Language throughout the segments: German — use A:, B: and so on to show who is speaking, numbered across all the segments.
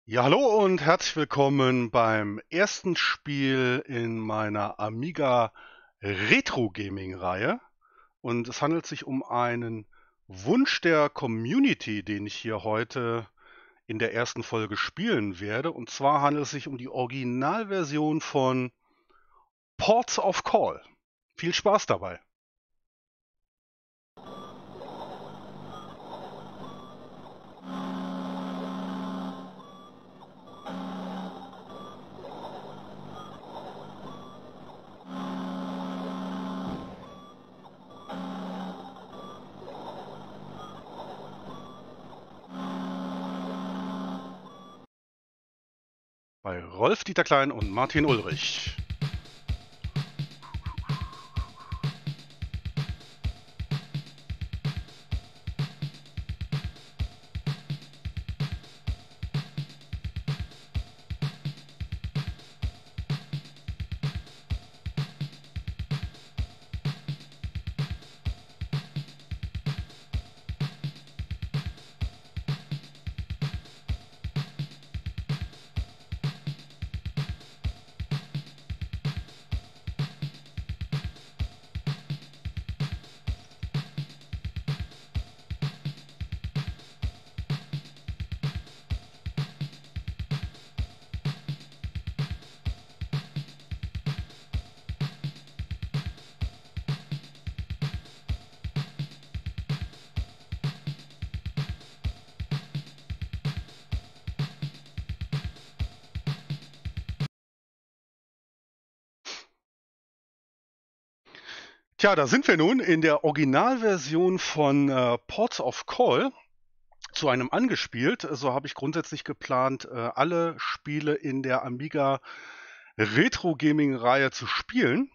A: Ja, hallo und herzlich willkommen beim ersten Spiel in meiner Amiga Retro Gaming Reihe. Und es handelt sich um einen Wunsch der Community, den ich hier heute in der ersten Folge spielen werde. Und zwar handelt es sich um die Originalversion von Ports of Call. Viel Spaß dabei. Bei Rolf-Dieter Klein und Martin Ulrich. Tja, da sind wir nun in der Originalversion von Ports of Call. Zu einem angespielt. So habe ich grundsätzlich geplant, alle Spiele in der Amiga Retro Gaming Reihe zu spielen.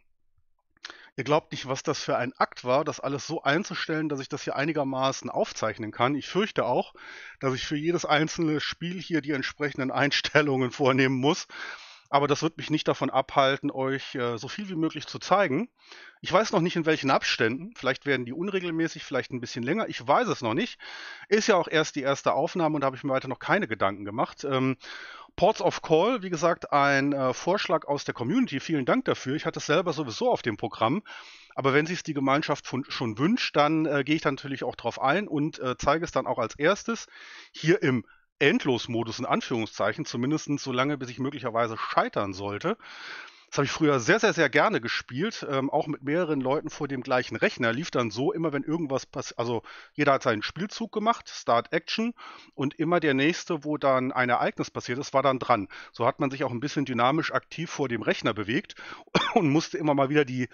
A: Ihr glaubt nicht, was das für ein Akt war, das alles so einzustellen, dass ich das hier einigermaßen aufzeichnen kann. Ich fürchte auch, dass ich für jedes einzelne Spiel hier die entsprechenden Einstellungen vornehmen muss. Aber das wird mich nicht davon abhalten, euch so viel wie möglich zu zeigen. Ich weiß noch nicht, in welchen Abständen. Vielleicht werden die unregelmäßig, vielleicht ein bisschen länger. Ich weiß es noch nicht. Ist ja auch erst die erste Aufnahme und da habe ich mir weiter noch keine Gedanken gemacht. Ports of Call, wie gesagt, ein Vorschlag aus der Community. Vielen Dank dafür. Ich hatte es selber sowieso auf dem Programm. Aber wenn sich die Gemeinschaft schon wünscht, dann gehe ich da natürlich auch drauf ein und zeige es dann auch als erstes hier im Endlosmodus in Anführungszeichen, zumindest so lange, bis ich möglicherweise scheitern sollte. Das habe ich früher sehr, sehr, sehr gerne gespielt, auch mit mehreren Leuten vor dem gleichen Rechner. Lief dann so, immer wenn irgendwas passiert, also jeder hat seinen Spielzug gemacht, Start Action, und immer der nächste, wo dann ein Ereignis passiert ist, war dann dran. So hat man sich auch ein bisschen dynamisch aktiv vor dem Rechner bewegt und musste immer mal wieder die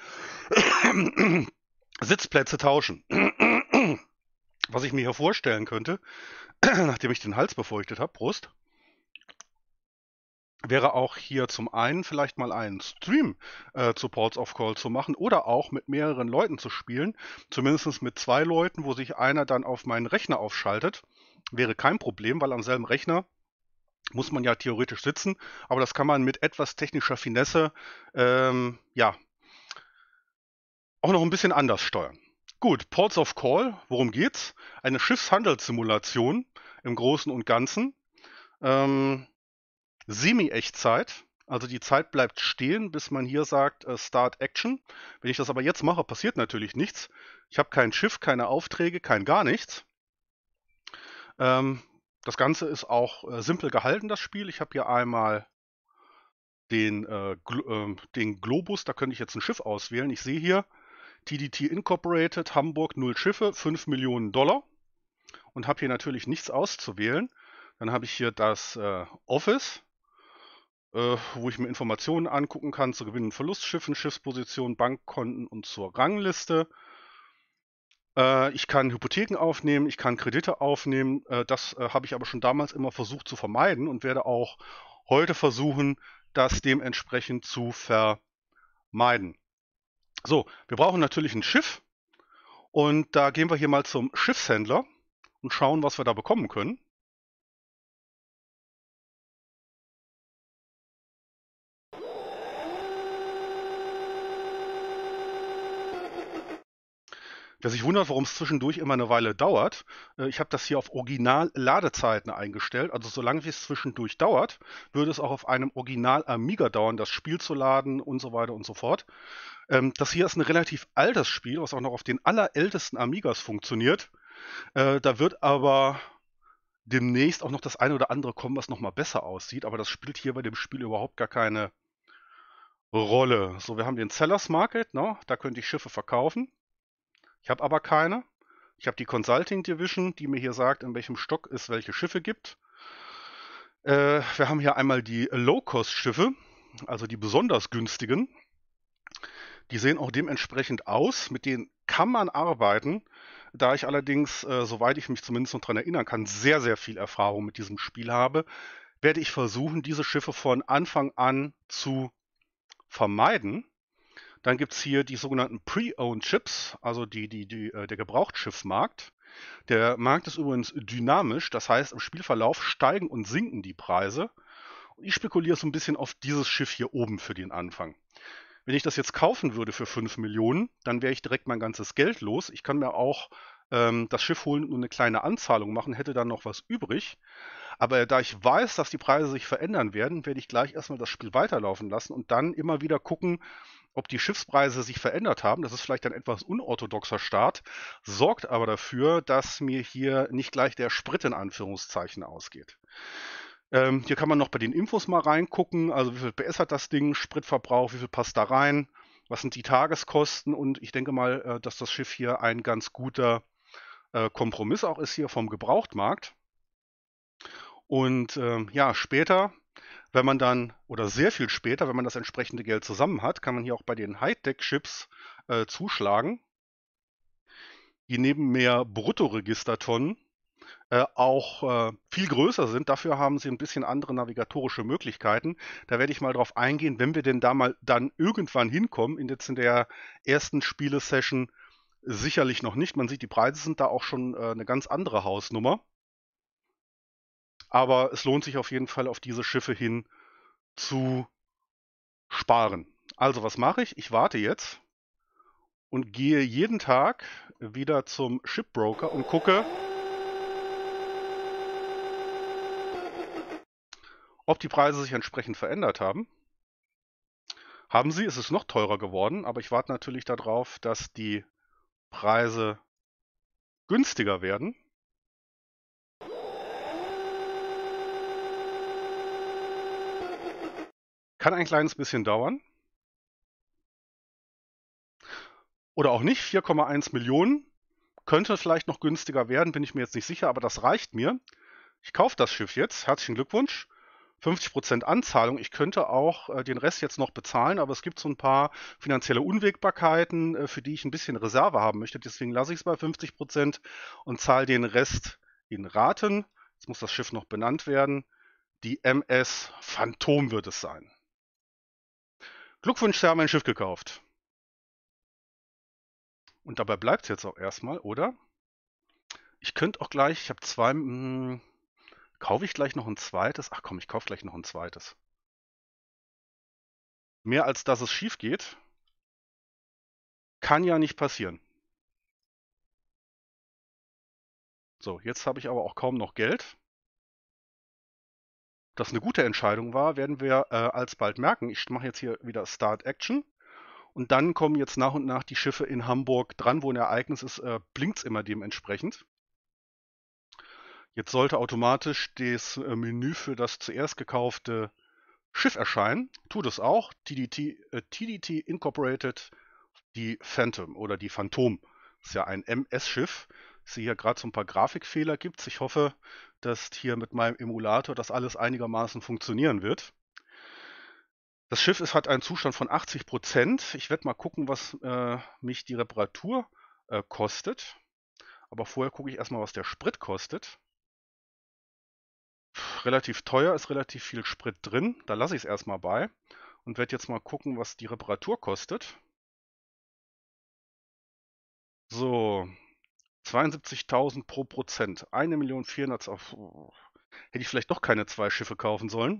A: Sitzplätze tauschen. Was ich mir hier vorstellen könnte, nachdem ich den Hals befeuchtet habe, Prost, wäre auch hier zum einen vielleicht mal einen Stream zu Ports of Call zu machen oder auch mit mehreren Leuten zu spielen, zumindest mit zwei Leuten, wo sich einer dann auf meinen Rechner aufschaltet. Wäre kein Problem, weil am selben Rechner muss man ja theoretisch sitzen, aber das kann man mit etwas technischer Finesse ja auch noch ein bisschen anders steuern. Gut, Ports of Call, worum geht's? Eine Schiffshandelssimulation im Großen und Ganzen. Ähm, Semi-Echtzeit. Also die Zeit bleibt stehen, bis man hier sagt Start Action. Wenn ich das aber jetzt mache, passiert natürlich nichts. Ich habe kein Schiff, keine Aufträge, kein gar nichts. Ähm, Das Ganze ist auch simpel gehalten, das Spiel. Ich habe hier einmal den Globus, da könnte ich jetzt ein Schiff auswählen. Ich sehe hier TDT Incorporated, Hamburg, 0 Schiffe, 5 Millionen Dollar und habe hier natürlich nichts auszuwählen. Dann habe ich hier das Office, wo ich mir Informationen angucken kann zu Gewinn- und Verlustschiffen, Schiffspositionen, Bankkonten und zur Rangliste. Ich kann Hypotheken aufnehmen, ich kann Kredite aufnehmen. Das habe ich aber schon damals immer versucht zu vermeiden und werde auch heute versuchen, das dementsprechend zu vermeiden. So, wir brauchen natürlich ein Schiff und da gehen wir hier mal zum Schiffshändler und schauen, was wir da bekommen können. Wer sich wundert, warum es zwischendurch immer eine Weile dauert, ich habe das hier auf Original-Ladezeiten eingestellt. Also solange wie es zwischendurch dauert, würde es auch auf einem Original-Amiga dauern, das Spiel zu laden und so weiter und so fort. Das hier ist ein relativ altes Spiel, was auch noch auf den allerältesten Amigas funktioniert. Da wird aber demnächst auch noch das eine oder andere kommen, was nochmal besser aussieht. Aber das spielt hier bei dem Spiel überhaupt gar keine Rolle. So, wir haben den Sellers Market, ne? Da könnte ich Schiffe verkaufen. Ich habe aber keine. Ich habe die Consulting Division, die mir hier sagt, in welchem Stock es welche Schiffe gibt. Wir haben hier einmal die Low-Cost-Schiffe, also die besonders günstigen. Die sehen auch dementsprechend aus, mit denen kann man arbeiten. Da ich allerdings, soweit ich mich zumindest noch daran erinnern kann, sehr, sehr viel Erfahrung mit diesem Spiel habe, werde ich versuchen, diese Schiffe von Anfang an zu vermeiden. Dann gibt es hier die sogenannten Pre-Owned Ships, also der Gebrauchtschiffsmarkt. Der Markt ist übrigens dynamisch, das heißt, im Spielverlauf steigen und sinken die Preise. Und ich spekuliere so ein bisschen auf dieses Schiff hier oben für den Anfang. Wenn ich das jetzt kaufen würde für 5 Millionen, dann wäre ich direkt mein ganzes Geld los. Ich kann mir auch das Schiff holen und nur eine kleine Anzahlung machen, hätte dann noch was übrig. Aber da ich weiß, dass die Preise sich verändern werden, werde ich gleich erstmal das Spiel weiterlaufen lassen und dann immer wieder gucken, ob die Schiffspreise sich verändert haben. Das ist vielleicht ein etwas unorthodoxer Start, sorgt aber dafür, dass mir hier nicht gleich der Sprit in Anführungszeichen ausgeht. Hier kann man noch bei den Infos mal reingucken, also wie viel PS hat das Ding, Spritverbrauch, wie viel passt da rein, was sind die Tageskosten, und ich denke mal, dass das Schiff hier ein ganz guter Kompromiss auch ist hier vom Gebrauchtmarkt. Und ja, später, wenn man dann, oder sehr viel später, wenn man das entsprechende Geld zusammen hat, kann man hier auch bei den Hightech-Chips zuschlagen, die neben mehr Bruttoregistertonnen auch viel größer sind. Dafür haben sie ein bisschen andere navigatorische Möglichkeiten. Da werde ich mal drauf eingehen, wenn wir denn da mal dann irgendwann hinkommen. Jetzt in der ersten Spielesession sicherlich noch nicht. Man sieht, die Preise sind da auch schon eine ganz andere Hausnummer. Aber es lohnt sich auf jeden Fall, auf diese Schiffe hin zu sparen. Also was mache ich? Ich warte jetzt und gehe jeden Tag wieder zum Shipbroker und gucke, ob die Preise sich entsprechend verändert haben. Haben sie, es ist noch teurer geworden, aber ich warte natürlich darauf, dass die Preise günstiger werden. Kann ein kleines bisschen dauern. Oder auch nicht, 4,1 Millionen. Könnte vielleicht noch günstiger werden, bin ich mir jetzt nicht sicher, aber das reicht mir. Ich kaufe das Schiff jetzt. Herzlichen Glückwunsch. 50% Anzahlung. Ich könnte auch den Rest jetzt noch bezahlen, aber es gibt so ein paar finanzielle Unwägbarkeiten, für die ich ein bisschen Reserve haben möchte. Deswegen lasse ich es bei 50% und zahle den Rest in Raten. Jetzt muss das Schiff noch benannt werden. Die MS Phantom wird es sein. Glückwunsch, Sie haben ein Schiff gekauft. Und dabei bleibt es jetzt auch erstmal, oder? Ich könnte auch gleich, ich habe zwei, kaufe ich gleich noch ein zweites? Ach komm, ich kaufe gleich noch ein zweites. Mehr als dass es schief geht, kann ja nicht passieren. So, jetzt habe ich aber auch kaum noch Geld. Ob das eine gute Entscheidung war, werden wir alsbald merken. Ich mache jetzt hier wieder Start Action. Und dann kommen jetzt nach und nach die Schiffe in Hamburg dran, wo ein Ereignis ist, blinkt es immer dementsprechend. Jetzt sollte automatisch das Menü für das zuerst gekaufte Schiff erscheinen. Tut es auch. TDT Incorporated, die Phantom oder die Phantom. Das ist ja ein MS-Schiff. Ich sehe hier gerade so ein paar Grafikfehler gibt. Ich hoffe, dass hier mit meinem Emulator das alles einigermaßen funktionieren wird. Das Schiff hat einen Zustand von 80%. Ich werde mal gucken, was mich die Reparatur kostet. Aber vorher gucke ich erstmal, was der Sprit kostet. Relativ teuer, ist relativ viel Sprit drin. Da lasse ich es erstmal bei und werde jetzt mal gucken, was die Reparatur kostet. So, 72.000 pro Prozent. 1.400.000 auf. Hätte ich vielleicht doch keine zwei Schiffe kaufen sollen.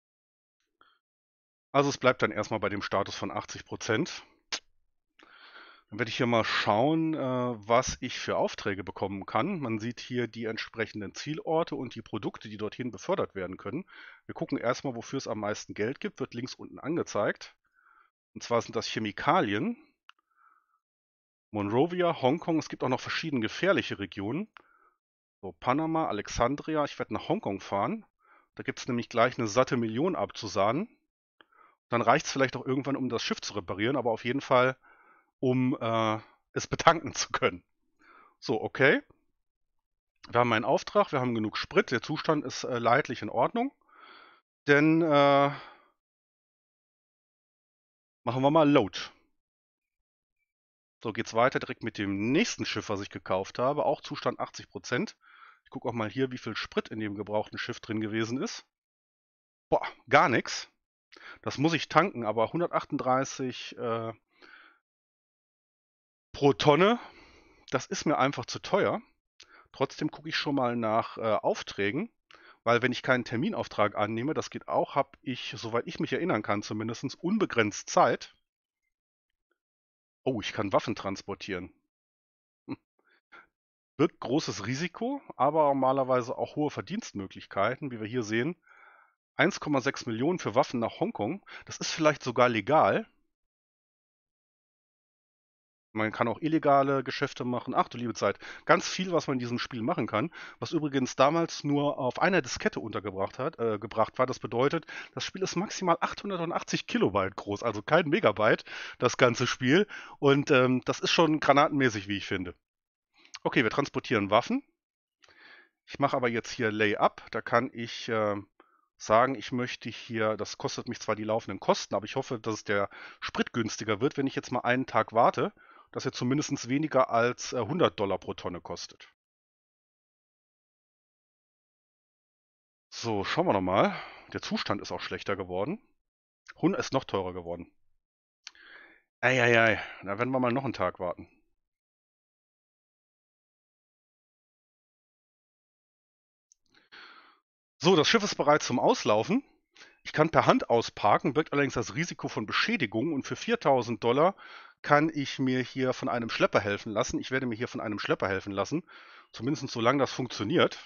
A: Also es bleibt dann erstmal bei dem Status von 80%. Dann werde ich hier mal schauen, was ich für Aufträge bekommen kann. Man sieht hier die entsprechenden Zielorte und die Produkte, die dorthin befördert werden können. Wir gucken erstmal, wofür es am meisten Geld gibt, wird links unten angezeigt. Und zwar sind das Chemikalien. Monrovia, Hongkong, es gibt auch noch verschiedene gefährliche Regionen. So, Panama, Alexandria, ich werde nach Hongkong fahren. Da gibt es nämlich gleich eine satte Million abzusahnen. Dann reicht es vielleicht auch irgendwann, um das Schiff zu reparieren, aber auf jeden Fall, um es betanken zu können. So, okay. Wir haben einen Auftrag, wir haben genug Sprit, der Zustand ist leidlich in Ordnung. Dann machen wir mal Load. So, geht's weiter direkt mit dem nächsten Schiff, was ich gekauft habe. Auch Zustand 80%. Ich gucke auch mal hier, wie viel Sprit in dem gebrauchten Schiff drin gewesen ist. Boah, gar nichts. Das muss ich tanken, aber 138 pro Tonne, das ist mir einfach zu teuer. Trotzdem gucke ich schon mal nach Aufträgen, weil wenn ich keinen Terminauftrag annehme, das geht auch, habe ich, soweit ich mich erinnern kann, zumindest unbegrenzt Zeit. Oh, ich kann Waffen transportieren. Birgt großes Risiko, aber normalerweise auch hohe Verdienstmöglichkeiten, wie wir hier sehen. 1,6 Millionen für Waffen nach Hongkong. Das ist vielleicht sogar legal. Man kann auch illegale Geschäfte machen. Ach du liebe Zeit. Ganz viel, was man in diesem Spiel machen kann. Was übrigens damals nur auf einer Diskette gebracht war. Das bedeutet, das Spiel ist maximal 880 Kilobyte groß, also kein Megabyte, das ganze Spiel. Und das ist schon granatenmäßig, wie ich finde. Okay, wir transportieren Waffen. Ich mache aber jetzt hier Lay-up. Da kann ich sagen, ich möchte hier, das kostet mich zwar die laufenden Kosten, aber ich hoffe, dass es der Sprit günstiger wird, wenn ich jetzt mal einen Tag warte, dass er zumindest weniger als $100 pro Tonne kostet. So, schauen wir nochmal. Der Zustand ist auch schlechter geworden. Hund ist noch teurer geworden. Eieiei, da werden wir mal noch einen Tag warten. So, das Schiff ist bereit zum Auslaufen. Ich kann per Hand ausparken, birgt allerdings das Risiko von Beschädigung und für $4.000 kann ich mir hier von einem Schlepper helfen lassen. Ich werde mir hier von einem Schlepper helfen lassen, zumindest solange das funktioniert.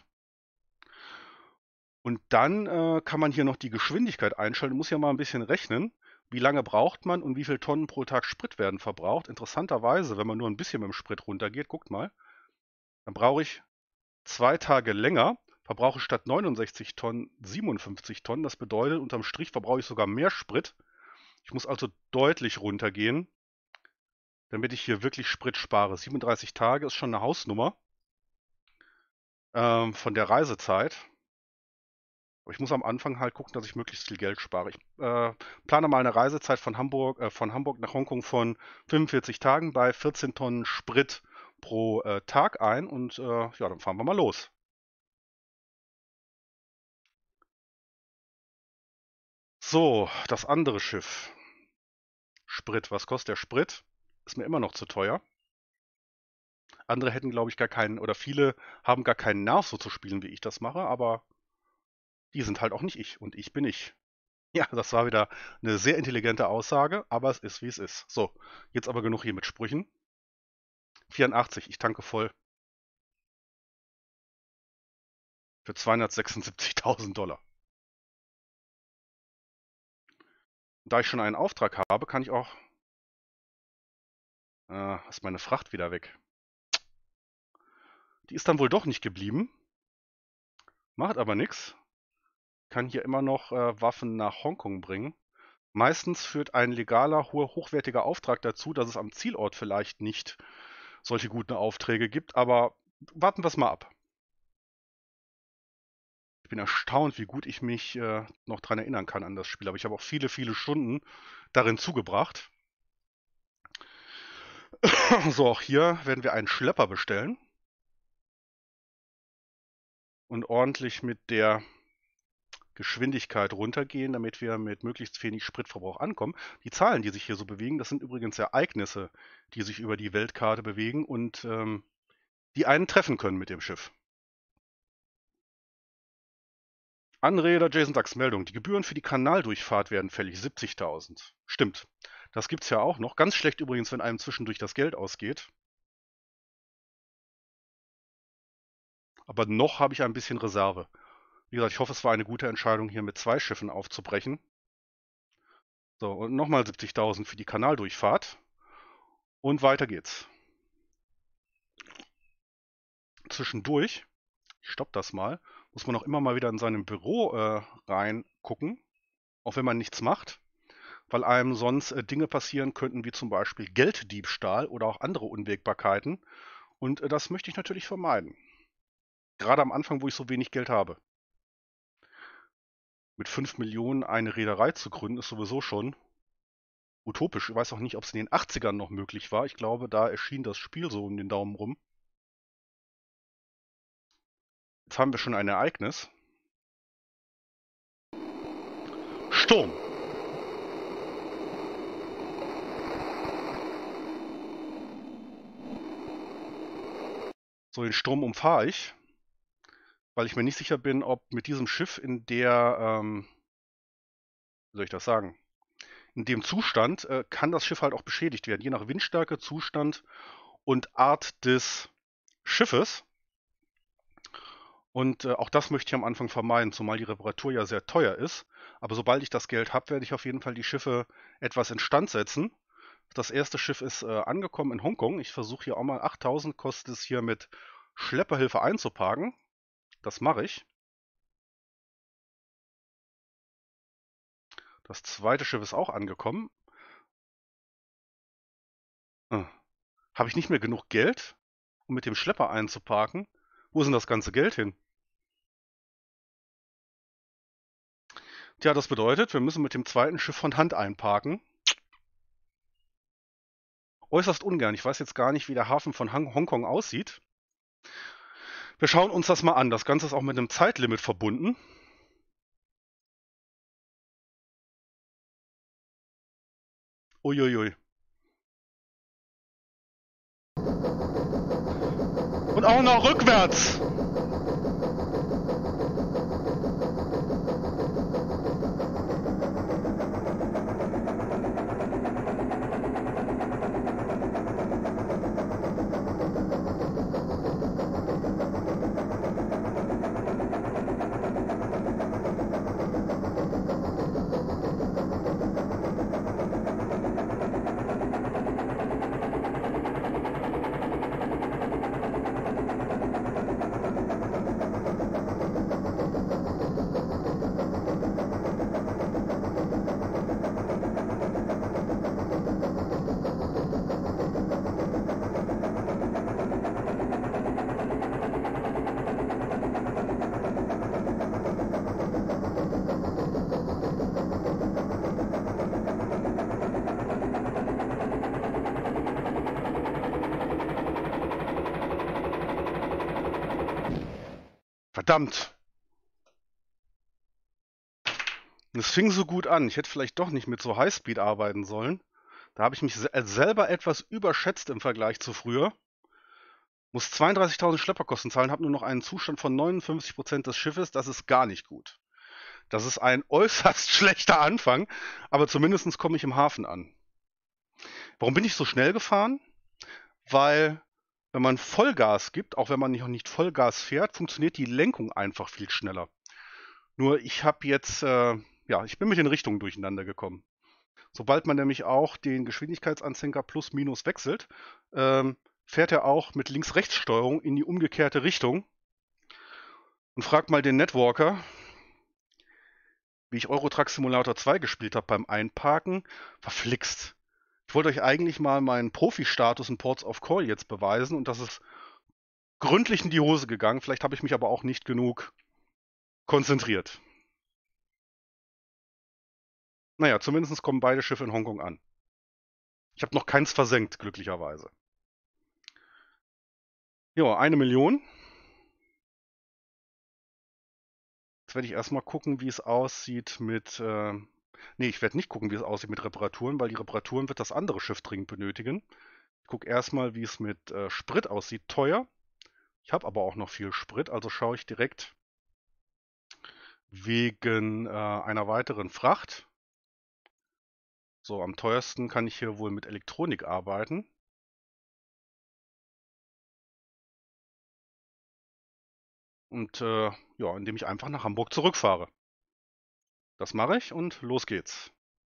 A: Und dann kann man hier noch die Geschwindigkeit einstellen. Muss ja mal ein bisschen rechnen, wie lange braucht man und wie viele Tonnen pro Tag Sprit werden verbraucht. Interessanterweise, wenn man nur ein bisschen mit dem Sprit runtergeht, guckt mal, dann brauche ich 2 Tage länger, verbrauche statt 69 Tonnen 57 Tonnen. Das bedeutet, unterm Strich verbrauche ich sogar mehr Sprit. Ich muss also deutlich runtergehen, damit ich hier wirklich Sprit spare. 37 Tage ist schon eine Hausnummer von der Reisezeit. Aber ich muss am Anfang halt gucken, dass ich möglichst viel Geld spare. Ich plane mal eine Reisezeit von Hamburg nach Hongkong von 45 Tagen bei 14 Tonnen Sprit pro Tag ein und ja, dann fahren wir mal los. So, das andere Schiff. Sprit, was kostet der Sprit? Ist mir immer noch zu teuer. Andere hätten, glaube ich, gar keinen, oder viele haben gar keinen Nerv, so zu spielen, wie ich das mache, aber die sind halt auch nicht ich und ich bin ich. Ja, das war wieder eine sehr intelligente Aussage, aber es ist, wie es ist. So, jetzt aber genug hier mit Sprüchen. 84, ich tanke voll für $276.000. Da ich schon einen Auftrag habe, kann ich auch... ist meine Fracht wieder weg. Die ist dann wohl doch nicht geblieben. Macht aber nichts. Kann hier immer noch Waffen nach Hongkong bringen. Meistens führt ein legaler, hochwertiger Auftrag dazu, dass es am Zielort vielleicht nicht solche guten Aufträge gibt, aber warten wir es mal ab. Ich bin erstaunt, wie gut ich mich noch dran erinnern kann an das Spiel, aber ich habe auch viele, viele Stunden darin zugebracht. So, auch hier werden wir einen Schlepper bestellen und ordentlich mit der Geschwindigkeit runtergehen, damit wir mit möglichst wenig Spritverbrauch ankommen. Die Zahlen, die sich hier so bewegen, das sind übrigens Ereignisse, die sich über die Weltkarte bewegen und die einen treffen können mit dem Schiff. Anreder Jason Ducks Meldung. Die Gebühren für die Kanaldurchfahrt werden fällig. 70.000. Stimmt. Das gibt's ja auch noch. Ganz schlecht übrigens, wenn einem zwischendurch das Geld ausgeht. Aber noch habe ich ein bisschen Reserve. Wie gesagt, ich hoffe, es war eine gute Entscheidung, hier mit 2 Schiffen aufzubrechen. So, und nochmal 70.000 für die Kanaldurchfahrt. Und weiter geht's. Zwischendurch, ich stopp das mal, muss man auch immer mal wieder in seinem Büro reingucken, auch wenn man nichts macht, weil einem sonst Dinge passieren könnten, wie zum Beispiel Gelddiebstahl oder auch andere Unwägbarkeiten. Und das möchte ich natürlich vermeiden. Gerade am Anfang, wo ich so wenig Geld habe. Mit 5 Millionen eine Reederei zu gründen, ist sowieso schon utopisch. Ich weiß auch nicht, ob es in den 80ern noch möglich war. Ich glaube, da erschien das Spiel so um den Daumen rum. Jetzt haben wir schon ein Ereignis. Sturm! So, den Sturm umfahre ich, weil ich mir nicht sicher bin, ob mit diesem Schiff in der, wie soll ich das sagen, in dem Zustand kann das Schiff halt auch beschädigt werden, je nach Windstärke, Zustand und Art des Schiffes. Und auch das möchte ich am Anfang vermeiden, zumal die Reparatur ja sehr teuer ist. Aber sobald ich das Geld habe, werde ich auf jeden Fall die Schiffe etwas instand setzen. Das erste Schiff ist angekommen in Hongkong. Ich versuche hier auch mal 8.000 kostet es hier mit Schlepperhilfe einzuparken. Das mache ich. Das zweite Schiff ist auch angekommen. Habe ich nicht mehr genug Geld, um mit dem Schlepper einzuparken? Wo ist denn das ganze Geld hin? Tja, das bedeutet, wir müssen mit dem zweiten Schiff von Hand einparken. Äußerst ungern. Ich weiß jetzt gar nicht, wie der Hafen von Hongkong aussieht. Wir schauen uns das mal an. Das Ganze ist auch mit einem Zeitlimit verbunden. Uiuiui. Und auch noch rückwärts. Verdammt. Es fing so gut an. Ich hätte vielleicht doch nicht mit so Highspeed arbeiten sollen. Da habe ich mich selber etwas überschätzt im Vergleich zu früher. Muss 32.000 Schlepperkosten zahlen, habe nur noch einen Zustand von 59% des Schiffes. Das ist gar nicht gut. Das ist ein äußerst schlechter Anfang, aber zumindest komme ich im Hafen an. Warum bin ich so schnell gefahren? Weil, wenn man Vollgas gibt, auch wenn man noch nicht Vollgas fährt, funktioniert die Lenkung einfach viel schneller. Nur ich habe jetzt, ja, ich bin mit den Richtungen durcheinander gekommen. Sobald man nämlich auch den Geschwindigkeitsanzeiger plus minus wechselt, fährt er auch mit Links-Rechts-Steuerung in die umgekehrte Richtung. Und fragt mal den Netwalker, wie ich Euro Truck Simulator 2 gespielt habe beim Einparken. Verflixt. Ich wollte euch eigentlich mal meinen Profi-Status in Ports of Call jetzt beweisen und das ist gründlich in die Hose gegangen. Vielleicht habe ich mich aber auch nicht genug konzentriert. Naja, zumindest kommen beide Schiffe in Hongkong an. Ich habe noch keins versenkt, glücklicherweise. Ja, 1 Million. Jetzt werde ich erstmal gucken, wie es aussieht mit. Nee, ich werde nicht gucken, wie es aussieht mit Reparaturen, weil die Reparaturen wird das andere Schiff dringend benötigen. Ich gucke erstmal, wie es mit Sprit aussieht. Teuer. Ich habe aber auch noch viel Sprit, also schaue ich direkt wegen einer weiteren Fracht. So, am teuersten kann ich hier wohl mit Elektronik arbeiten. Und ja, indem ich einfach nach Hamburg zurückfahre. Das mache ich und los geht's.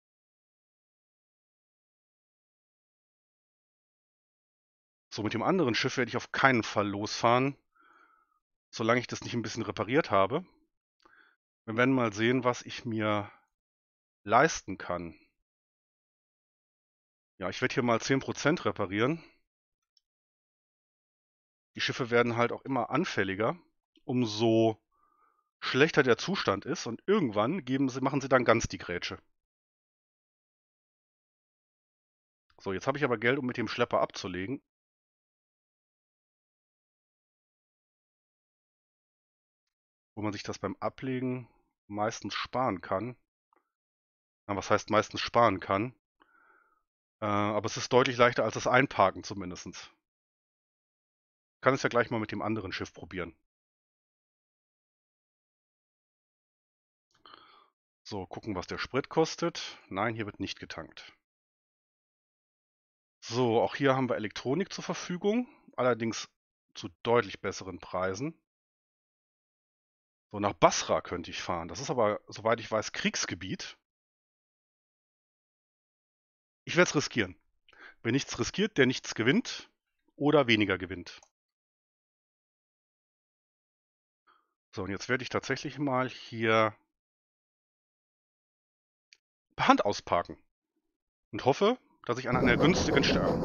A: So, mit dem anderen Schiff werde ich auf keinen Fall losfahren, solange ich das nicht ein bisschen repariert habe. Wir werden mal sehen, was ich mir leisten kann. Ja, ich werde hier mal 10% reparieren. Die Schiffe werden halt auch immer anfälliger, umso schlechter der Zustand ist und irgendwann machen sie dann ganz die Grätsche. So, jetzt habe ich aber Geld, um mit dem Schlepper abzulegen. Wo man sich das beim Ablegen meistens sparen kann. Na, was heißt meistens sparen kann? Aber es ist deutlich leichter als das Einparken zumindest. Kann es ja gleich mal mit dem anderen Schiff probieren. So, gucken, was der Sprit kostet. Nein, hier wird nicht getankt. So, auch hier haben wir Elektronik zur Verfügung, allerdings zu deutlich besseren Preisen. So, nach Basra könnte ich fahren. Das ist aber, soweit ich weiß, Kriegsgebiet. Ich werde es riskieren. Wer nichts riskiert, der nichts gewinnt oder weniger gewinnt. So, und jetzt werde ich tatsächlich mal hier per Hand ausparken und hoffe, dass ich an einer günstigen Stelle.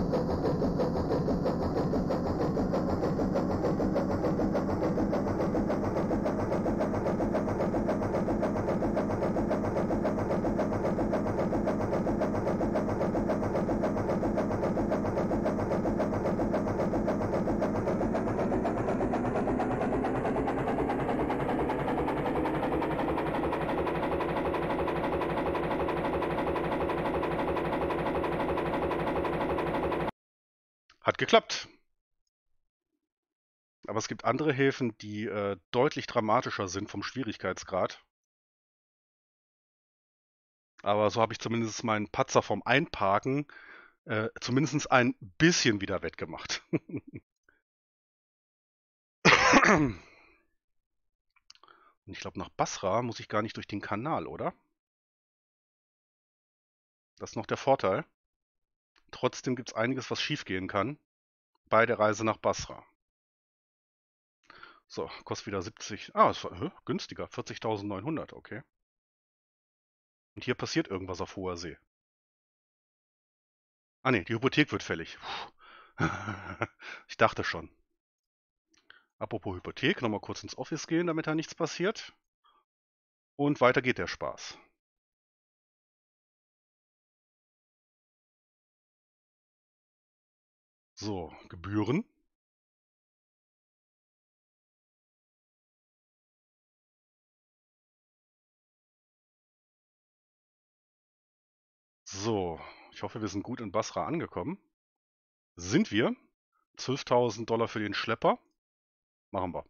A: Hat geklappt. Aber es gibt andere Häfen, die deutlich dramatischer sind vom Schwierigkeitsgrad. Aber so habe ich zumindest meinen Patzer vom Einparken zumindest ein bisschen wieder wettgemacht. Und ich glaube, nach Basra muss ich gar nicht durch den Kanal, oder? Das ist noch der Vorteil. Trotzdem gibt es einiges, was schiefgehen kann bei der Reise nach Basra. So, kostet wieder 70. Ah, es war günstiger. 40.900, okay. Und hier passiert irgendwas auf hoher See. Ah ne, die Hypothek wird fällig. Ich dachte schon. Apropos Hypothek, nochmal kurz ins Office gehen, damit da nichts passiert. Und weiter geht der Spaß. So, Gebühren. So, ich hoffe, wir sind gut in Basra angekommen. Sind wir? 12.000 Dollar für den Schlepper. Machen wir.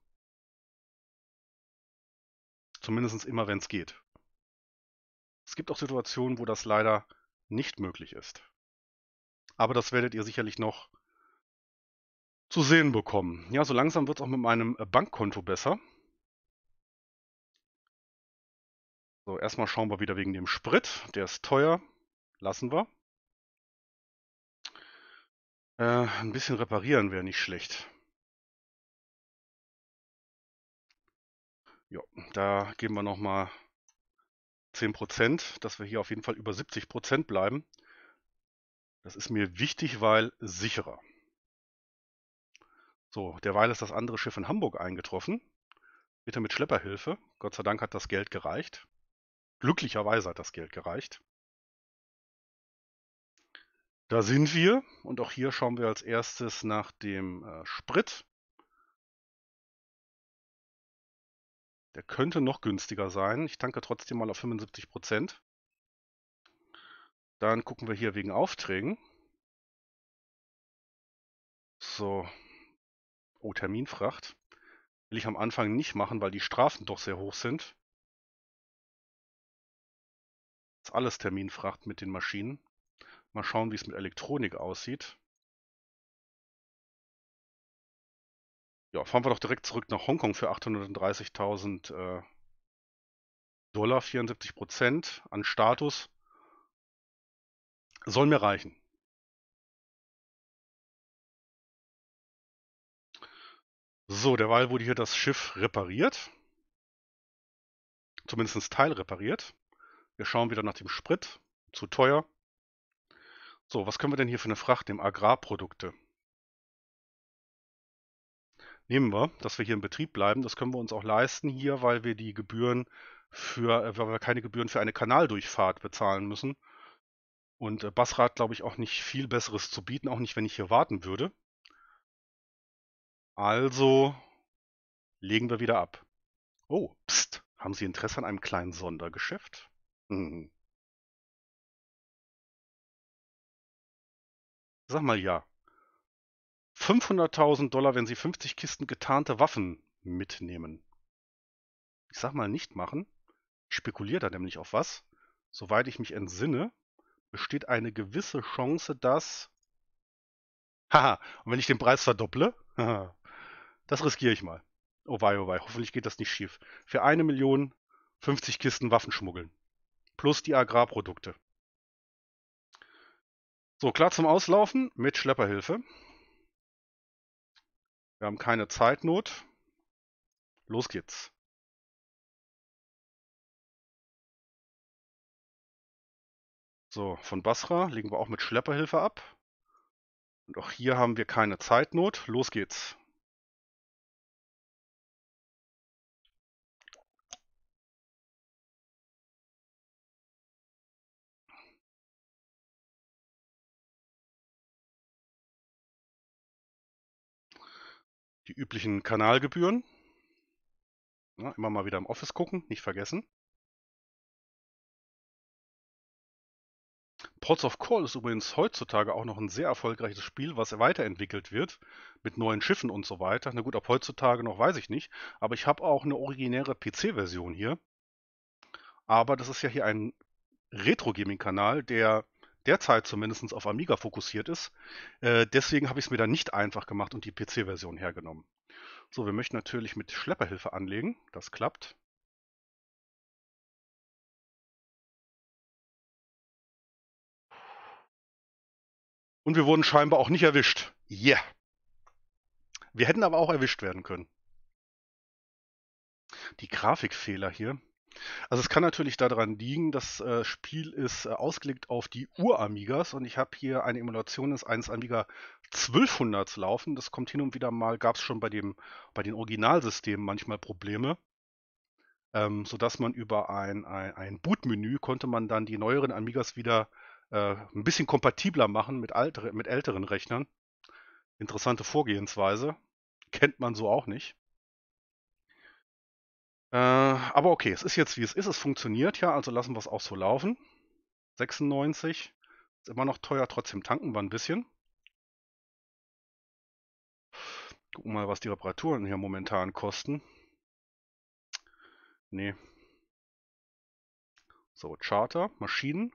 A: Zumindest immer, wenn es geht. Es gibt auch Situationen, wo das leider nicht möglich ist. Aber das werdet ihr sicherlich noch zu sehen bekommen. Ja, so langsam wird es auch mit meinem Bankkonto besser. So, erstmal schauen wir wieder wegen dem Sprit. Der ist teuer. Lassen wir. Ein bisschen reparieren wäre nicht schlecht. Ja, da geben wir nochmal 10%, dass wir hier auf jeden Fall über 70% bleiben. Das ist mir wichtig, weil sicherer. So, derweil ist das andere Schiff in Hamburg eingetroffen. Bitte mit Schlepperhilfe. Gott sei Dank hat das Geld gereicht. Glücklicherweise hat das Geld gereicht. Da sind wir und auch hier schauen wir als erstes nach dem Sprit. Der könnte noch günstiger sein. Ich tanke trotzdem mal auf 75%. Dann gucken wir hier wegen Aufträgen. So. Oh, Terminfracht. Will ich am Anfang nicht machen, weil die Strafen doch sehr hoch sind. Ist alles Terminfracht mit den Maschinen. Mal schauen, wie es mit Elektronik aussieht. Ja, fahren wir doch direkt zurück nach Hongkong für 830.000 Dollar, 74% an Status. Soll mir reichen. So, derweil wurde hier das Schiff repariert. Zumindest Teil repariert. Wir schauen wieder nach dem Sprit. Zu teuer. So, was können wir denn hier für eine Fracht nehmen? Agrarprodukte. Nehmen wir, dass wir hier im Betrieb bleiben. Das können wir uns auch leisten hier, weil wir die Gebühren weil wir keine Gebühren für eine Kanaldurchfahrt bezahlen müssen. Und Basra hat, glaube ich, auch nicht viel Besseres zu bieten, auch nicht, wenn ich hier warten würde. Also legen wir wieder ab. Oh, pst, haben Sie Interesse an einem kleinen Sondergeschäft? Hm. Sag mal ja. 500.000 Dollar, wenn Sie 50 Kisten getarnte Waffen mitnehmen. Ich sag mal nicht machen. Ich spekuliere da nämlich auf was. Soweit ich mich entsinne, besteht eine gewisse Chance, dass... Haha, und wenn ich den Preis verdopple? Haha, das riskiere ich mal. Oh wei, hoffentlich geht das nicht schief. Für 1.000.000 50 Kisten Waffen schmuggeln. Plus die Agrarprodukte. So, klar zum Auslaufen mit Schlepperhilfe. Wir haben keine Zeitnot. Los geht's. So, von Basra legen wir auch mit Schlepperhilfe ab. Und auch hier haben wir keine Zeitnot. Los geht's. Die üblichen Kanalgebühren. Ja, immer mal wieder im Office gucken, nicht vergessen. Ports of Call ist übrigens heutzutage auch noch ein sehr erfolgreiches Spiel, was weiterentwickelt wird mit neuen Schiffen und so weiter. Na gut, ob heutzutage noch, weiß ich nicht. Aber ich habe auch eine originäre PC-Version hier. Aber das ist ja hier ein Retro-Gaming-Kanal, der derzeit zumindest auf Amiga fokussiert ist. Deswegen habe ich es mir dann nicht einfach gemacht und die PC-Version hergenommen. So, wir möchten natürlich mit Schlepperhilfe anlegen. Das klappt. Und wir wurden scheinbar auch nicht erwischt. Yeah. Wir hätten aber auch erwischt werden können. Die Grafikfehler hier. Also es kann natürlich daran liegen, das Spiel ist ausgelegt auf die Ur-Amigas und ich habe hier eine Emulation eines Amiga 1200 laufen. Das kommt hin und wieder mal, gab es schon bei den Originalsystemen manchmal Probleme, sodass man über ein Bootmenü konnte man dann die neueren Amigas wieder ein bisschen kompatibler machen mit älteren Rechnern. Interessante Vorgehensweise. Kennt man so auch nicht. Aber okay, es ist jetzt wie es ist. Es funktioniert ja, also lassen wir es auch so laufen. 96. Ist immer noch teuer, trotzdem tanken wir ein bisschen. Gucken mal, was die Reparaturen hier momentan kosten. Nee. So, Charter, Maschinen.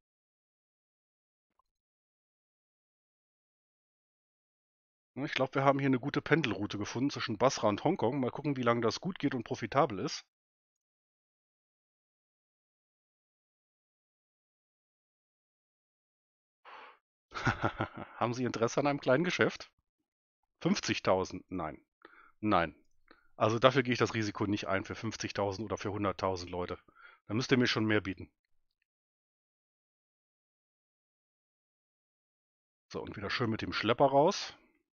A: Ich glaube, wir haben hier eine gute Pendelroute gefunden zwischen Basra und Hongkong. Mal gucken, wie lange das gut geht und profitabel ist. Haben Sie Interesse an einem kleinen Geschäft? 50.000? Nein. Nein. Also dafür gehe ich das Risiko nicht ein für 50.000 oder für 100.000 Leute. Da müsst ihr mir schon mehr bieten. So, und wieder schön mit dem Schlepper raus.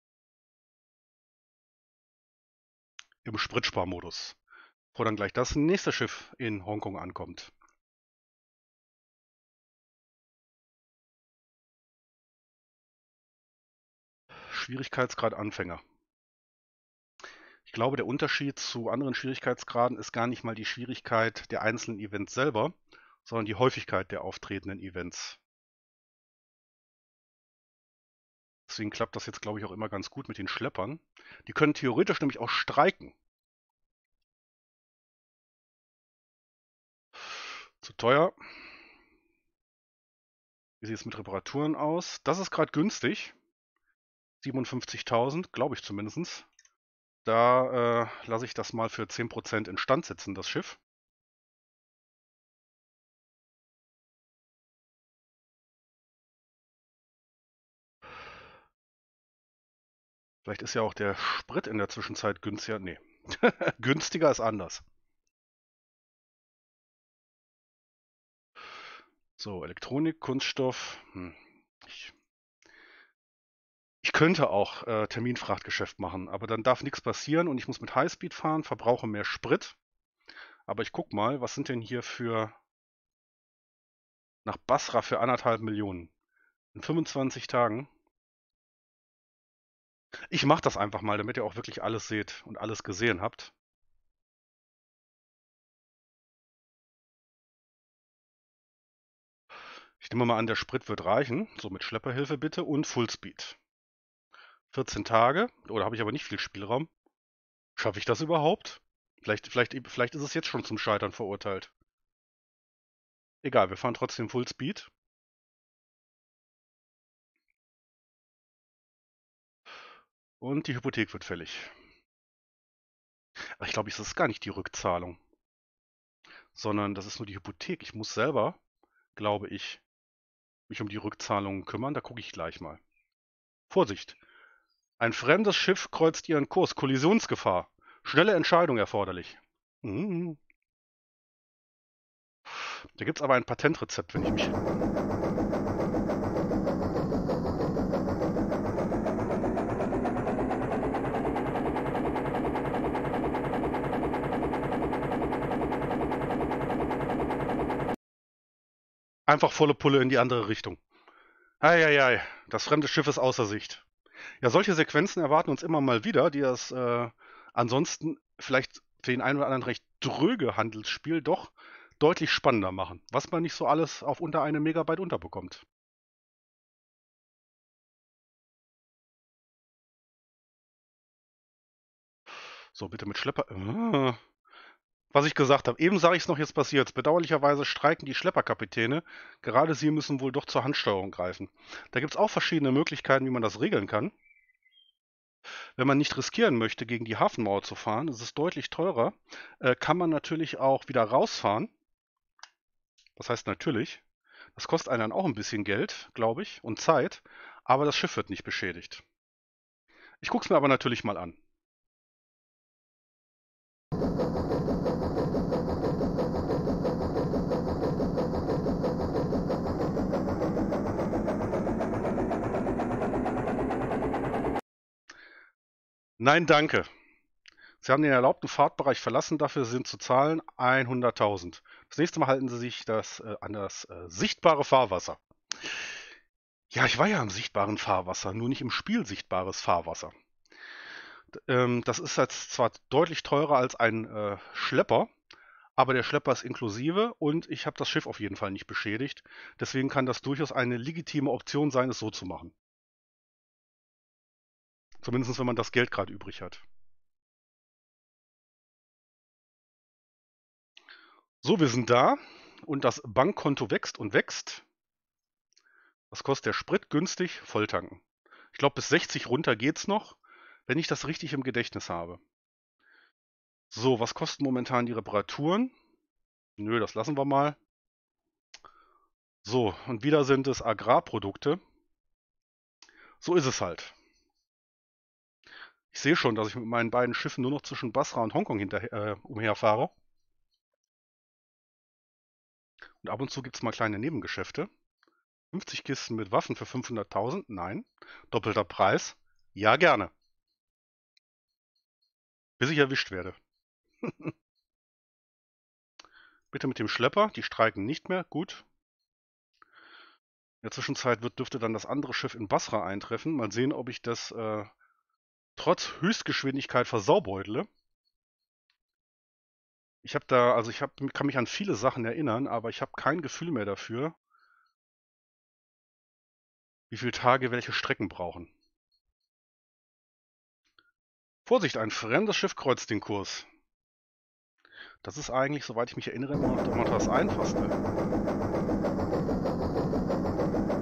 A: Im Spritsparmodus. Bevor dann gleich das nächste Schiff in Hongkong ankommt. Schwierigkeitsgrad Anfänger. Ich glaube, der Unterschied zu anderen Schwierigkeitsgraden ist gar nicht mal die Schwierigkeit der einzelnen Events selber, sondern die Häufigkeit der auftretenden Events. Deswegen klappt das jetzt, glaube ich, auch immer ganz gut mit den Schleppern. Die können theoretisch nämlich auch streiken. Zu teuer. Wie sieht es mit Reparaturen aus? Das ist gerade günstig. 57.000, glaube ich zumindest. Da lasse ich das mal für 10% instand setzen, das Schiff. Vielleicht ist ja auch der Sprit in der Zwischenzeit günstiger. Nee, günstiger ist anders. So, Elektronik, Kunststoff. Ich könnte auch Terminfrachtgeschäft machen, aber dann darf nichts passieren und ich muss mit Highspeed fahren, verbrauche mehr Sprit. Aber ich guck mal, was sind denn hier für nach Basra für 1,5 Millionen in 25 Tagen? Ich mache das einfach mal, damit ihr auch wirklich alles seht und alles gesehen habt. Ich nehme mal an, der Sprit wird reichen. So mit Schlepperhilfe bitte und Fullspeed. 14 Tage, oder habe ich aber nicht viel Spielraum? Schaffe ich das überhaupt? Vielleicht ist es jetzt schon zum Scheitern verurteilt. Egal, wir fahren trotzdem Fullspeed. Und die Hypothek wird fällig. Aber ich glaube, es ist gar nicht die Rückzahlung, sondern das ist nur die Hypothek. Ich muss selber, glaube ich, mich um die Rückzahlungen kümmern. Da gucke ich gleich mal. Vorsicht! Ein fremdes Schiff kreuzt Ihren Kurs. Kollisionsgefahr. Schnelle Entscheidung erforderlich. Mhm. Da gibt es aber ein Patentrezept, wenn ich mich... Einfach volle Pulle in die andere Richtung. Eieiei, das fremde Schiff ist außer Sicht. Ja, solche Sequenzen erwarten uns immer mal wieder, die das ansonsten vielleicht für den einen oder anderen recht dröge Handelsspiel doch deutlich spannender machen, was man nicht so alles auf unter 1 Megabyte unterbekommt. So, bitte mit Schlepper. Was ich gesagt habe, eben sage ich es noch, jetzt passiert's. Bedauerlicherweise streiken die Schlepperkapitäne. Gerade sie müssen wohl doch zur Handsteuerung greifen. Da gibt es auch verschiedene Möglichkeiten, wie man das regeln kann. Wenn man nicht riskieren möchte, gegen die Hafenmauer zu fahren, es ist deutlich teurer, kann man natürlich auch wieder rausfahren. Das heißt natürlich, das kostet einen dann auch ein bisschen Geld, glaube ich, und Zeit, aber das Schiff wird nicht beschädigt. Ich gucke es mir aber natürlich mal an. Nein, danke. Sie haben den erlaubten Fahrtbereich verlassen, dafür sind zu zahlen 100.000. Das nächste Mal halten Sie sich an das sichtbare Fahrwasser. Ja, ich war ja im sichtbaren Fahrwasser, nur nicht im Spiel sichtbares Fahrwasser. Das ist jetzt zwar deutlich teurer als ein Schlepper, aber der Schlepper ist inklusive und ich habe das Schiff auf jeden Fall nicht beschädigt. Deswegen kann das durchaus eine legitime Option sein, es so zu machen. Zumindest wenn man das Geld gerade übrig hat. So, wir sind da und das Bankkonto wächst und wächst. Was kostet der Sprit? Günstig, volltanken. Ich glaube, bis 60 runter geht's noch, wenn ich das richtig im Gedächtnis habe. So, was kosten momentan die Reparaturen? Nö, das lassen wir mal. So, und wieder sind es Agrarprodukte. So ist es halt. Ich sehe schon, dass ich mit meinen beiden Schiffen nur noch zwischen Basra und Hongkong umherfahre. Und ab und zu gibt es mal kleine Nebengeschäfte. 50 Kisten mit Waffen für 500.000? Nein. Doppelter Preis? Ja, gerne. Bis ich erwischt werde. Bitte mit dem Schlepper. Die streiken nicht mehr. Gut. In der Zwischenzeit dürfte dann das andere Schiff in Basra eintreffen. Mal sehen, ob ich das trotz Höchstgeschwindigkeit versaubeutele. Kann mich an viele Sachen erinnern, aber ich habe kein Gefühl mehr dafür, wie viele Tage welche Strecken brauchen. Vorsicht, ein fremdes Schiff kreuzt den Kurs. Das ist eigentlich, soweit ich mich erinnere, immer noch das Einfachste.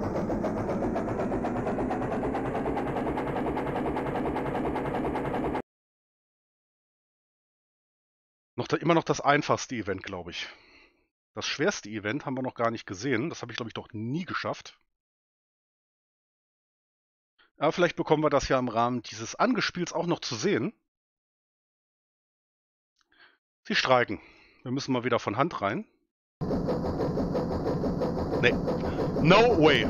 A: immer noch das einfachste Event, glaube ich. Das schwerste Event haben wir noch gar nicht gesehen. Das habe ich, glaube ich, doch nie geschafft. Aber vielleicht bekommen wir das ja im Rahmen dieses Angespiels auch noch zu sehen. Sie streiken. Wir müssen mal wieder von Hand rein. Nee. No way.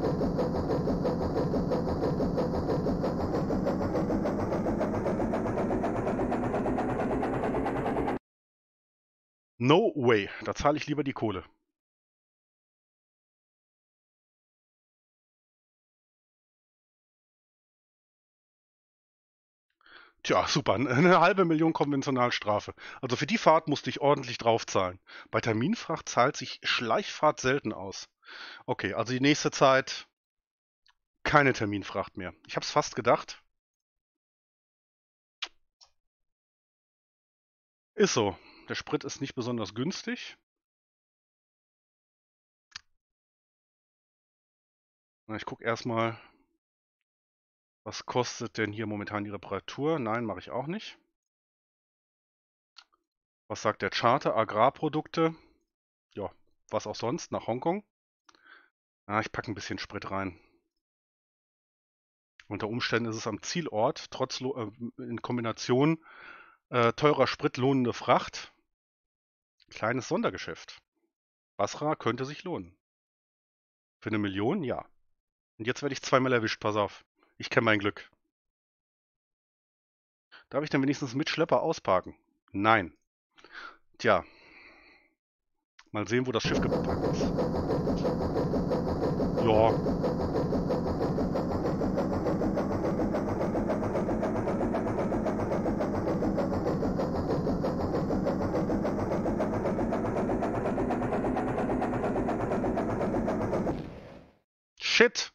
A: No way. Da zahle ich lieber die Kohle. Tja, super. Eine halbe Million Konventionalstrafe. Also für die Fahrt musste ich ordentlich draufzahlen. Bei Terminfracht zahlt sich Schleichfahrt selten aus. Okay, also die nächste Zeit keine Terminfracht mehr. Ich habe es fast gedacht. Ist so. Der Sprit ist nicht besonders günstig. Na, ich gucke erstmal, was kostet denn hier momentan die Reparatur? Nein, mache ich auch nicht. Was sagt der Charter? Agrarprodukte. Ja, was auch sonst, nach Hongkong. Ich packe ein bisschen Sprit rein. Unter Umständen ist es am Zielort, in Kombination teurer Sprit, lohnende Fracht. Kleines Sondergeschäft. Basra könnte sich lohnen. Für 1 Million? Ja. Und jetzt werde ich zweimal erwischt, pass auf. Ich kenne mein Glück. Darf ich denn wenigstens mit Schlepper ausparken? Nein. Tja. Mal sehen, wo das Schiff geparkt ist. Ja. Shit.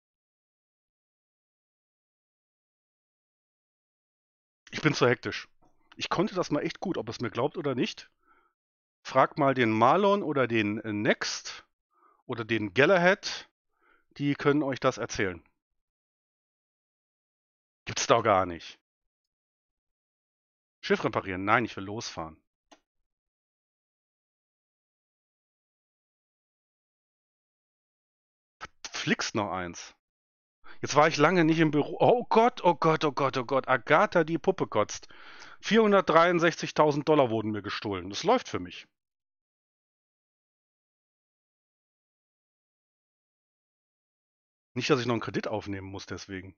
A: Ich bin zu hektisch. Ich konnte das mal echt gut, ob es mir glaubt oder nicht. Frag mal den Marlon oder den Next oder den Galahad. Die können euch das erzählen. Gibt's doch gar nicht. Schiff reparieren? Nein, ich will losfahren. Flixt noch eins. Jetzt war ich lange nicht im Büro. Oh Gott, oh Gott, oh Gott, oh Gott. Agatha, die Puppe kotzt. 463.000 Dollar wurden mir gestohlen. Das läuft für mich. Nicht, dass ich noch einen Kredit aufnehmen muss deswegen.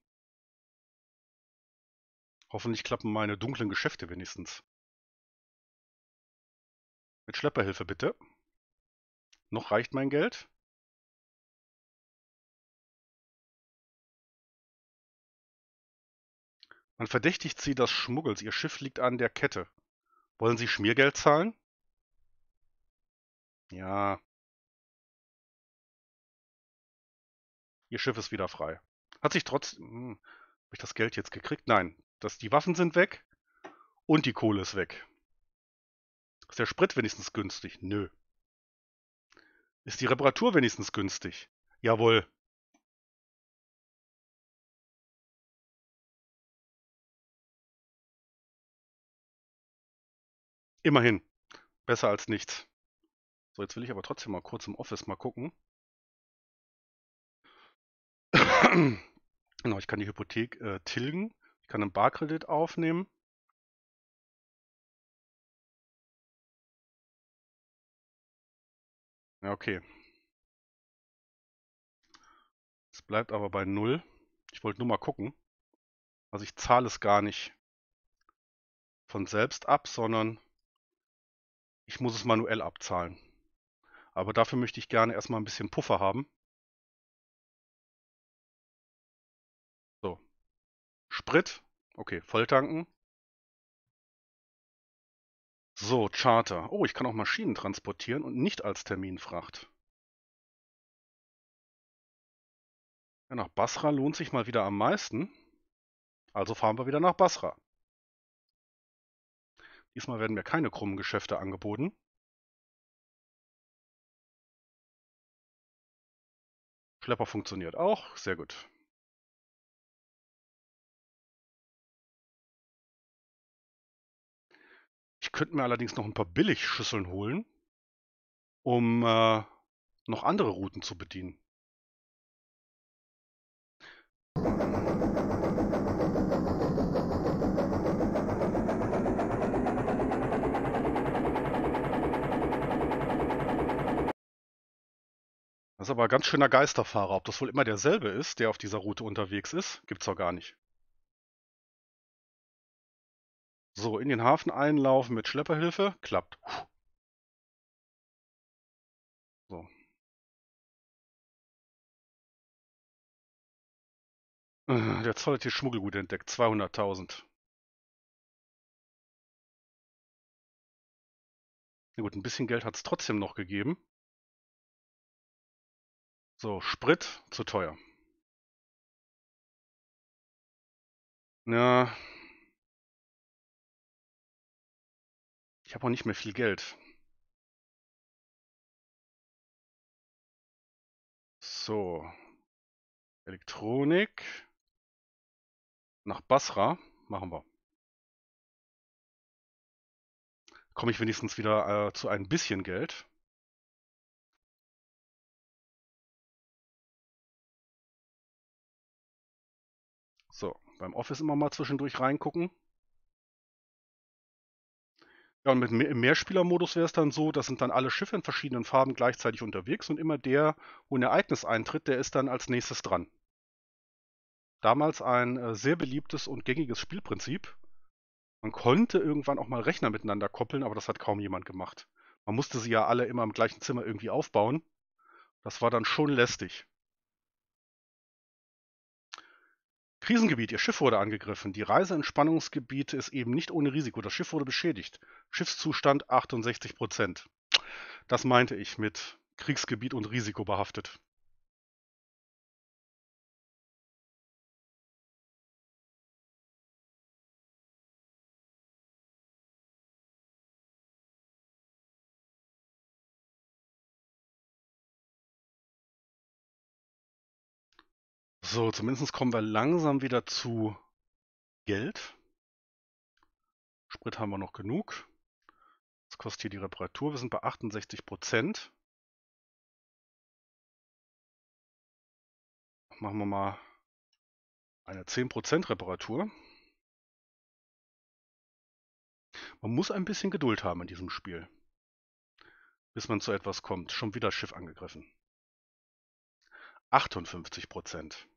A: Hoffentlich klappen meine dunklen Geschäfte wenigstens. Mit Schlepperhilfe bitte. Noch reicht mein Geld. Man verdächtigt Sie des Schmuggels. Ihr Schiff liegt an der Kette. Wollen Sie Schmiergeld zahlen? Ja, Ihr Schiff ist wieder frei. Hat sich trotzdem... Habe ich das Geld jetzt gekriegt? Nein. Die Waffen sind weg und die Kohle ist weg. Ist der Sprit wenigstens günstig? Nö. Ist die Reparatur wenigstens günstig? Jawohl. Immerhin. Besser als nichts. So, jetzt will ich aber trotzdem mal kurz im Office mal gucken. Genau, ich kann die Hypothek tilgen. Ich kann einen Barkredit aufnehmen. Ja, okay. Es bleibt aber bei 0. Ich wollte nur mal gucken. Also ich zahle es gar nicht von selbst ab, sondern ich muss es manuell abzahlen. Aber dafür möchte ich gerne erstmal ein bisschen Puffer haben. So. Sprit. Okay, volltanken. So, Charter. Oh, ich kann auch Maschinen transportieren und nicht als Terminfracht. Ja, nach Basra lohnt sich mal wieder am meisten. Also fahren wir wieder nach Basra. Diesmal werden mir keine krummen Geschäfte angeboten. Schlepper funktioniert auch. Sehr gut. Ich könnte mir allerdings noch ein paar Billigschüsseln holen, um noch andere Routen zu bedienen. Das ist aber ein ganz schöner Geisterfahrer. Ob das wohl immer derselbe ist, der auf dieser Route unterwegs ist, gibt's doch gar nicht. So, in den Hafen einlaufen mit Schlepperhilfe. Klappt. So. Der Zoll hat hier Schmuggelgut entdeckt. 200.000. Na gut, ein bisschen Geld hat es trotzdem noch gegeben. So, Sprit, zu teuer. Ja, ich habe auch nicht mehr viel Geld. So, Elektronik. Nach Basra. Machen wir. Komme ich wenigstens wieder zu ein bisschen Geld. So, beim Office immer mal zwischendurch reingucken. Ja, und im Mehrspielermodus wäre es dann so, das sind dann alle Schiffe in verschiedenen Farben gleichzeitig unterwegs und immer der, wo ein Ereignis eintritt, der ist dann als nächstes dran. Damals ein sehr beliebtes und gängiges Spielprinzip. Man konnte irgendwann auch mal Rechner miteinander koppeln, aber das hat kaum jemand gemacht. Man musste sie ja alle immer im gleichen Zimmer irgendwie aufbauen. Das war dann schon lästig. Krisengebiet, Ihr Schiff wurde angegriffen. Die Reise ins Spannungsgebiet ist eben nicht ohne Risiko. Das Schiff wurde beschädigt. Schiffszustand 68%. Das meinte ich mit Kriegsgebiet und Risiko behaftet. So, zumindest kommen wir langsam wieder zu Geld. Sprit haben wir noch genug. Was kostet hier die Reparatur? Wir sind bei 68%. Machen wir mal eine 10% Reparatur. Man muss ein bisschen Geduld haben in diesem Spiel, bis man zu etwas kommt. Schon wieder Schiff angegriffen. 58%.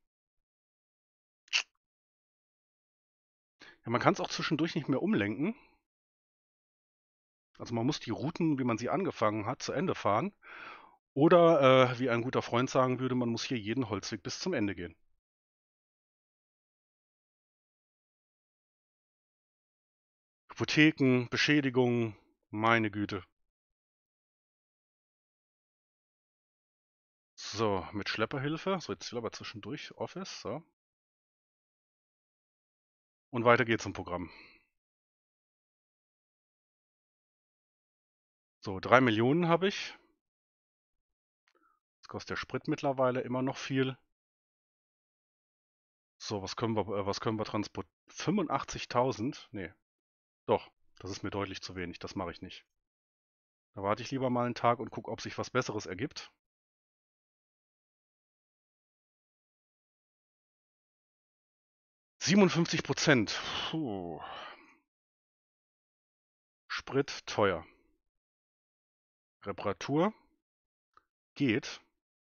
A: Ja, man kann es auch zwischendurch nicht mehr umlenken. Also man muss die Routen, wie man sie angefangen hat, zu Ende fahren. Oder, wie ein guter Freund sagen würde, man muss hier jeden Holzweg bis zum Ende gehen. Hypotheken, Beschädigungen, meine Güte. So, mit Schlepperhilfe. So, jetzt will aber zwischendurch Office. So. Und weiter geht's im Programm. So, 3 Millionen habe ich. Jetzt kostet der Sprit mittlerweile immer noch viel. So, was können wir transportieren? 85.000? Nee, doch, das ist mir deutlich zu wenig. Das mache ich nicht. Da warte ich lieber mal einen Tag und gucke, ob sich was Besseres ergibt. %57. Puh. Sprit teuer. Reparatur geht.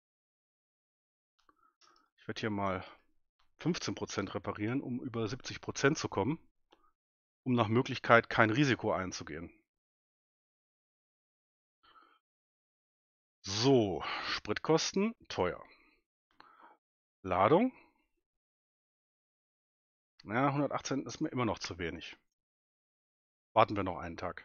A: Ich werde hier mal 15% reparieren, um über 70% zu kommen, um nach Möglichkeit kein Risiko einzugehen. So, Spritkosten teuer. Ladung. Ja, 118 ist mir immer noch zu wenig. Warten wir noch einen Tag.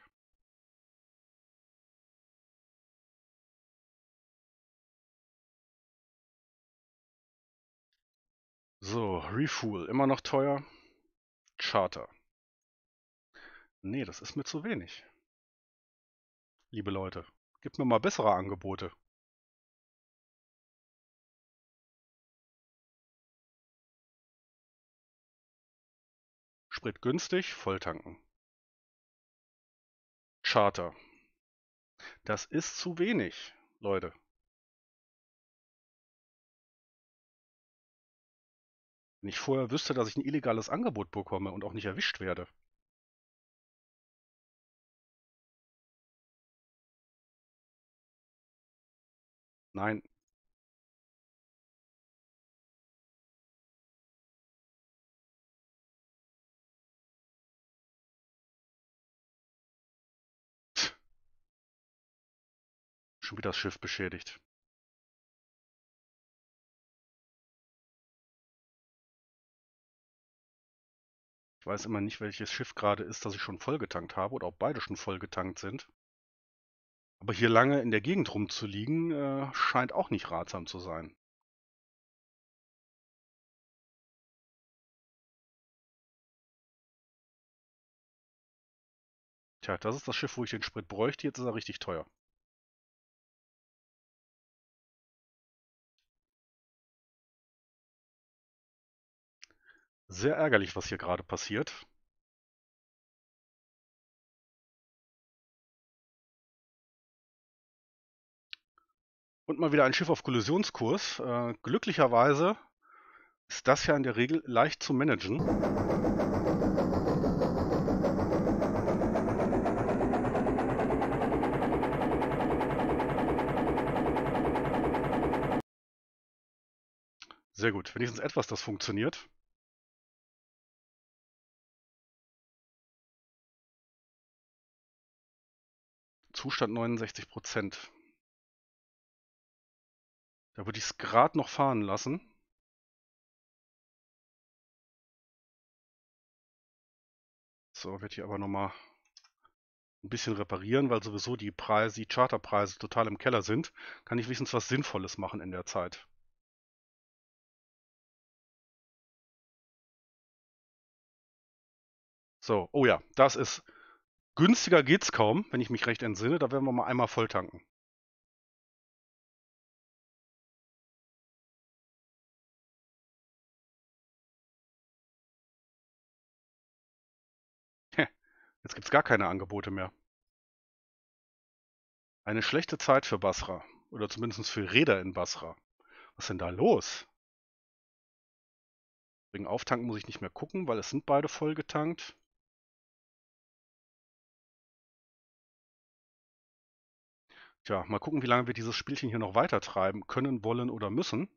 A: So, Refuel, immer noch teuer. Charter. Nee, das ist mir zu wenig. Liebe Leute, gebt mir mal bessere Angebote. Sprit günstig, volltanken. Charter. Das ist zu wenig, Leute. Wenn ich vorher wüsste, dass ich ein illegales Angebot bekomme und auch nicht erwischt werde. Nein. Schon wieder das Schiff beschädigt. Ich weiß immer nicht, welches Schiff gerade ist, das ich schon vollgetankt habe oder ob beide schon vollgetankt sind. Aber hier lange in der Gegend rumzuliegen, scheint auch nicht ratsam zu sein. Tja, das ist das Schiff, wo ich den Sprit bräuchte. Jetzt ist er richtig teuer. Sehr ärgerlich, was hier gerade passiert. Und mal wieder ein Schiff auf Kollisionskurs. Glücklicherweise ist das ja in der Regel leicht zu managen. Sehr gut, wenigstens etwas, das funktioniert. Zustand 69%. Da würde ich es gerade noch fahren lassen. So, werde ich aber nochmal ein bisschen reparieren, weil sowieso die Charterpreise total im Keller sind. Kann ich wenigstens was Sinnvolles machen in der Zeit. So, oh ja, das ist günstiger geht's kaum, wenn ich mich recht entsinne. Da werden wir mal einmal voll tanken. Jetzt gibt's gar keine Angebote mehr. Eine schlechte Zeit für Basra. Oder zumindest für Räder in Basra. Was ist denn da los? Wegen Auftanken muss ich nicht mehr gucken, weil es sind beide voll getankt. Tja, mal gucken, wie lange wir dieses Spielchen hier noch weiter treiben können, wollen oder müssen.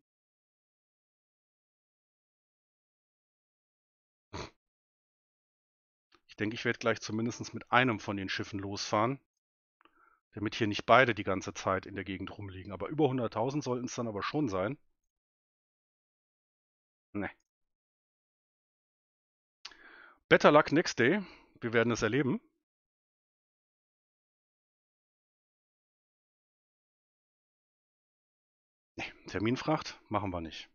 A: Ich denke, ich werde gleich zumindest mit einem von den Schiffen losfahren, damit hier nicht beide die ganze Zeit in der Gegend rumliegen. Aber über 100.000 sollten es dann aber schon sein. Ne. Better luck next day. Wir werden es erleben. Ne, Terminfracht machen wir nicht.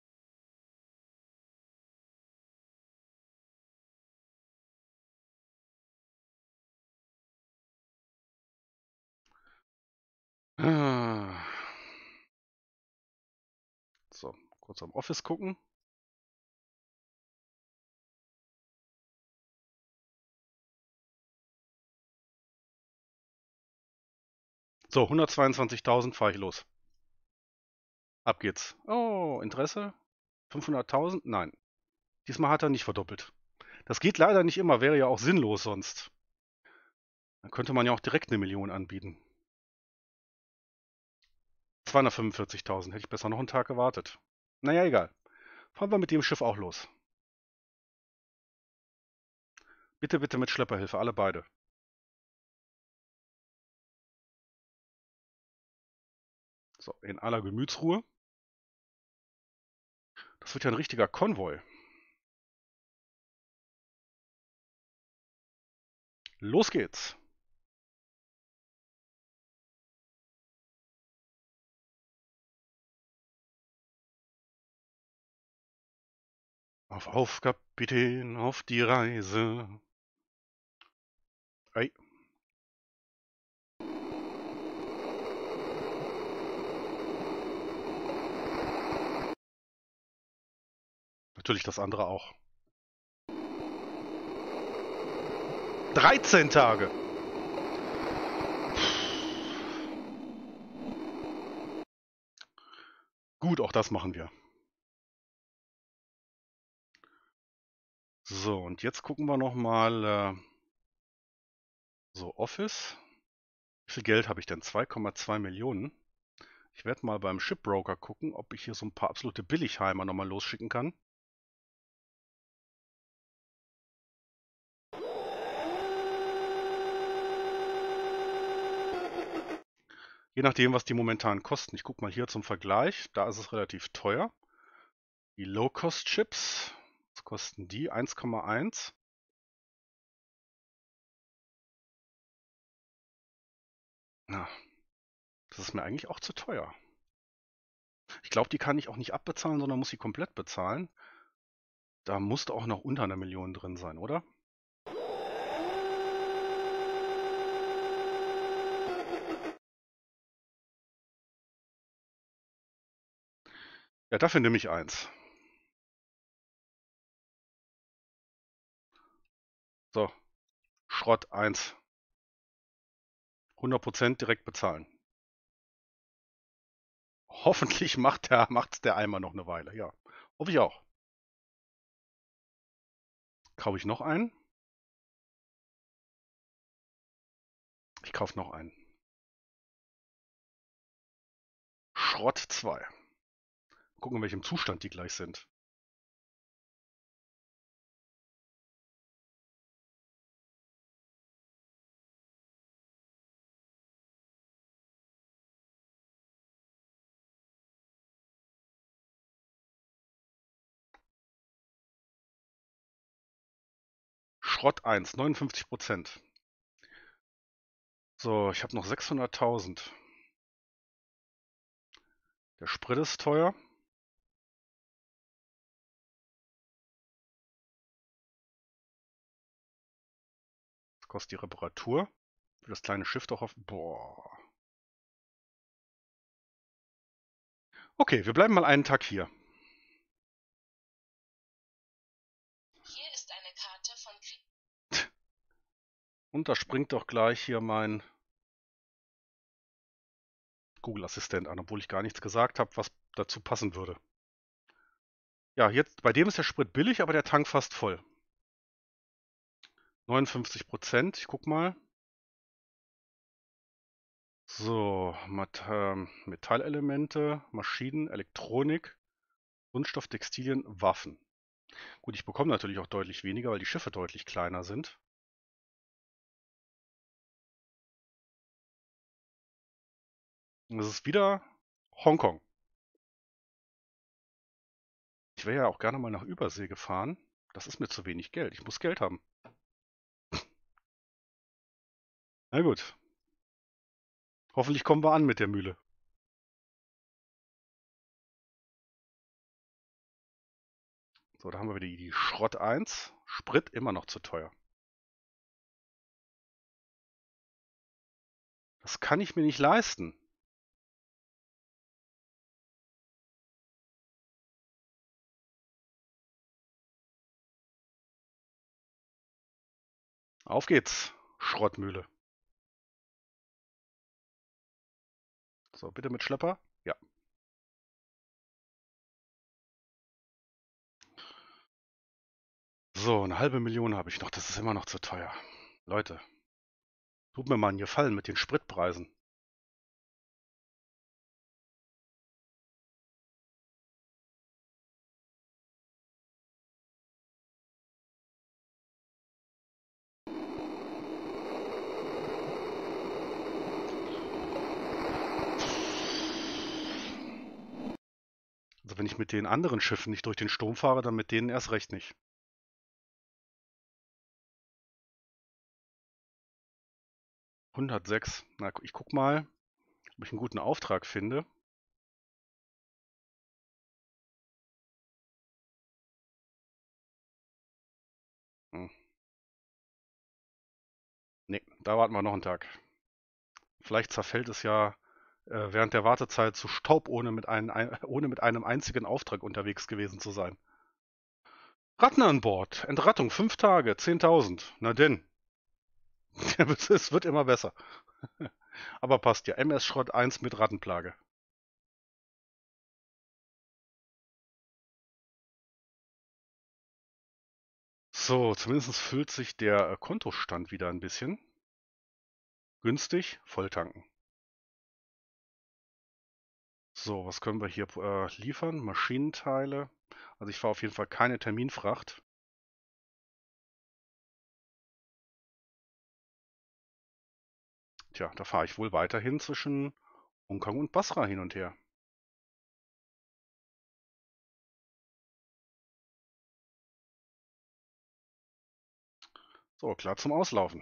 A: Ah. So, kurz am Office gucken. So, 122.000 fahre ich los. Ab geht's. Oh, Interesse? 500.000? Nein. Diesmal hat er nicht verdoppelt. Das geht leider nicht immer, wäre ja auch sinnlos sonst. Dann könnte man ja auch direkt 1 Million anbieten. 245.000, hätte ich besser noch einen Tag gewartet. Naja, egal. Fahren wir mit dem Schiff auch los. Bitte, bitte mit Schlepperhilfe, alle beide. So, in aller Gemütsruhe. Das wird ja ein richtiger Konvoi. Los geht's. Auf, Kapitän, auf die Reise. Ei. Natürlich das andere auch. 13 Tage. Gut, auch das machen wir. So, und jetzt gucken wir nochmal so Office. Wie viel Geld habe ich denn? 2,2 Millionen. Ich werde mal beim Shipbroker gucken, ob ich hier so ein paar absolute Billigheimer nochmal losschicken kann. Je nachdem, was die momentan kosten. Ich gucke mal hier zum Vergleich. Da ist es relativ teuer. Die Low-Cost-Chips, was kosten die? 1,1. Na, das ist mir eigentlich auch zu teuer. Ich glaube, die kann ich auch nicht abbezahlen, sondern muss sie komplett bezahlen. Da musste auch noch unter 1 Million drin sein, oder? Ja, dafür nehme ich eins. So, Schrott 1. 100% direkt bezahlen. Hoffentlich macht's der Eimer noch eine Weile. Ja, hoffe ich auch. Kaufe ich noch einen? Ich kaufe noch einen. Schrott 2. Gucken, in welchem Zustand die gleich sind. Schrott 1, 59%. So, ich habe noch 600.000. Der Sprit ist teuer. Was kostet die Reparatur? Für das kleine Schiff doch auf... Boah. Okay, wir bleiben mal einen Tag hier.
B: Hier ist eine Karte von
A: Und da springt doch gleich hier mein Google-Assistent an, obwohl ich gar nichts gesagt habe, was dazu passen würde. Ja, jetzt bei dem ist der Sprit billig, aber der Tank fast voll. 59%. Ich guck mal. So, Metallelemente, Maschinen, Elektronik, Kunststoff, Textilien, Waffen. Gut, ich bekomme natürlich auch deutlich weniger, weil die Schiffe deutlich kleiner sind. Und es ist wieder Hongkong. Ich wäre ja auch gerne mal nach Übersee gefahren. Das ist mir zu wenig Geld. Ich muss Geld haben. Na gut. Hoffentlich kommen wir an mit der Mühle. So, da haben wir wieder die Schrott 1. Sprit immer noch zu teuer. Das kann ich mir nicht leisten. Auf geht's, Schrottmühle. So, bitte mit Schlepper. Ja. So, 1/2 Million habe ich noch. Das ist immer noch zu teuer. Leute, tut mir mal einen Gefallen mit den Spritpreisen. Also wenn ich mit den anderen Schiffen nicht durch den Sturm fahre, dann mit denen erst recht nicht. 106. Na, ich guck mal, ob ich einen guten Auftrag finde. Hm. Nee, da warten wir noch einen Tag. Vielleicht zerfällt es ja während der Wartezeit zu Staub, ohne mit einem einzigen Auftrag unterwegs gewesen zu sein. Ratten an Bord. Entrattung 5 Tage, 10.000. Na denn. Es wird immer besser. Aber passt ja. MS Schrott 1 mit Rattenplage. So, zumindest füllt sich der Kontostand wieder ein bisschen. Günstig, volltanken. So, was können wir hier liefern? Maschinenteile. Also ich fahre auf jeden Fall keine Terminfracht. Tja, da fahre ich wohl weiterhin zwischen Hongkong und Basra hin und her. So, klar zum Auslaufen.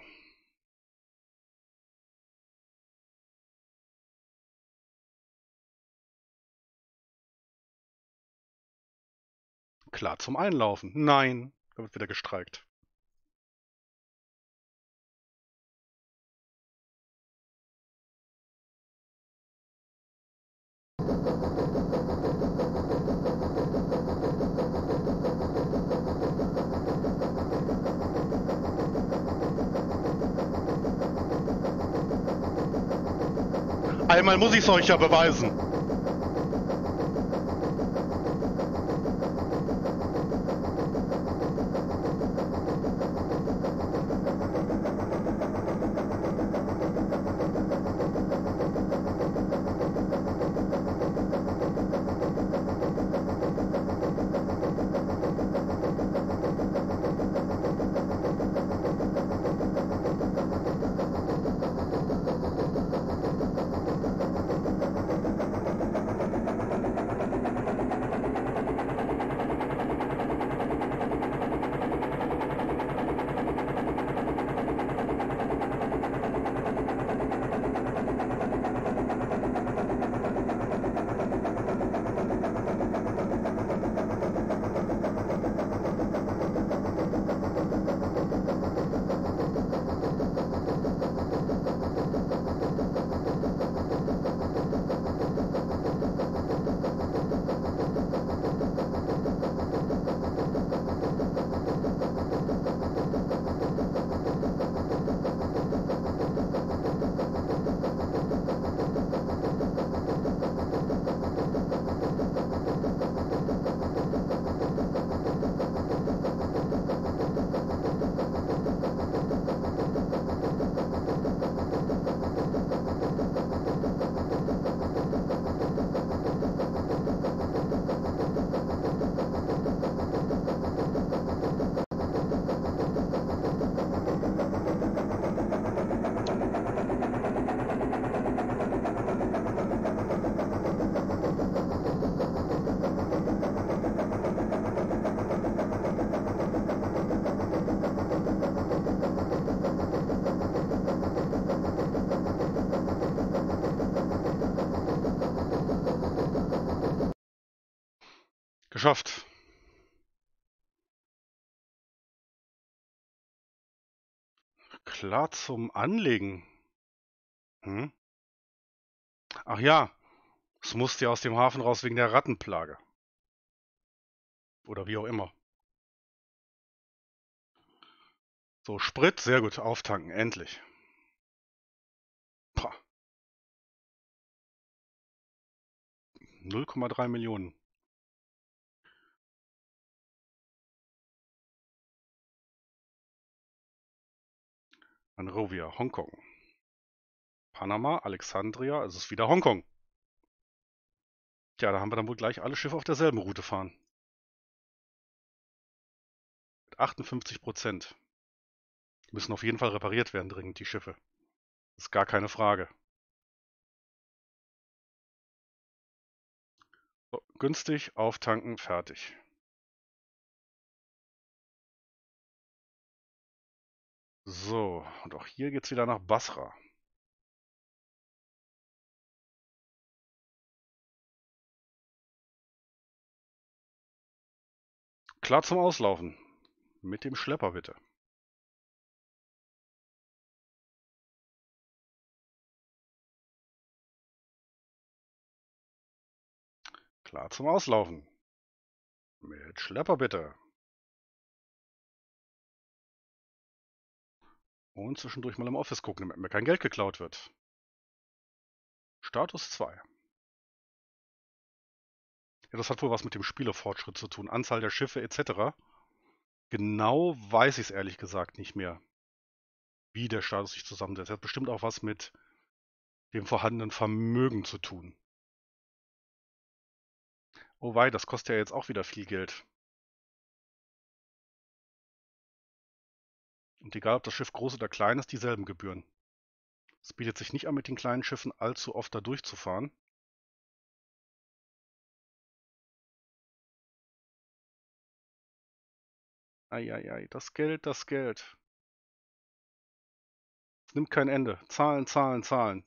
A: Klar zum Einlaufen. Nein, da wird wieder gestreikt. Einmal muss ich es euch ja beweisen. Geschafft. Klar zum Anlegen. Hm? Ach ja, es musste ja aus dem Hafen raus wegen der Rattenplage. Oder wie auch immer. So, Sprit, sehr gut, auftanken, endlich. Pah. 0,3 Millionen. Monrovia, Hongkong. Panama, Alexandria, es ist wieder Hongkong. Tja, da haben wir dann wohl gleich alle Schiffe auf derselben Route fahren. Mit 58%. Die müssen auf jeden Fall repariert werden dringend, die Schiffe. Ist gar keine Frage. So, günstig, auftanken, fertig. So, und auch hier geht's wieder nach Basra. Klar zum Auslaufen. Mit dem Schlepper bitte. Klar zum Auslaufen. Mit Schlepper bitte. Und zwischendurch mal im Office gucken, damit mir kein Geld geklaut wird. Status 2. Ja, das hat wohl was mit dem Spielerfortschritt zu tun. Anzahl der Schiffe etc. Genau weiß ich es ehrlich gesagt nicht mehr, wie der Status sich zusammensetzt. Hat bestimmt auch was mit dem vorhandenen Vermögen zu tun. Oh wei, das kostet ja jetzt auch wieder viel Geld. Und egal, ob das Schiff groß oder klein ist, dieselben Gebühren. Es bietet sich nicht an, mit den kleinen Schiffen allzu oft da durchzufahren. Eieiei, das Geld, das Geld. Es nimmt kein Ende. Zahlen, Zahlen, Zahlen.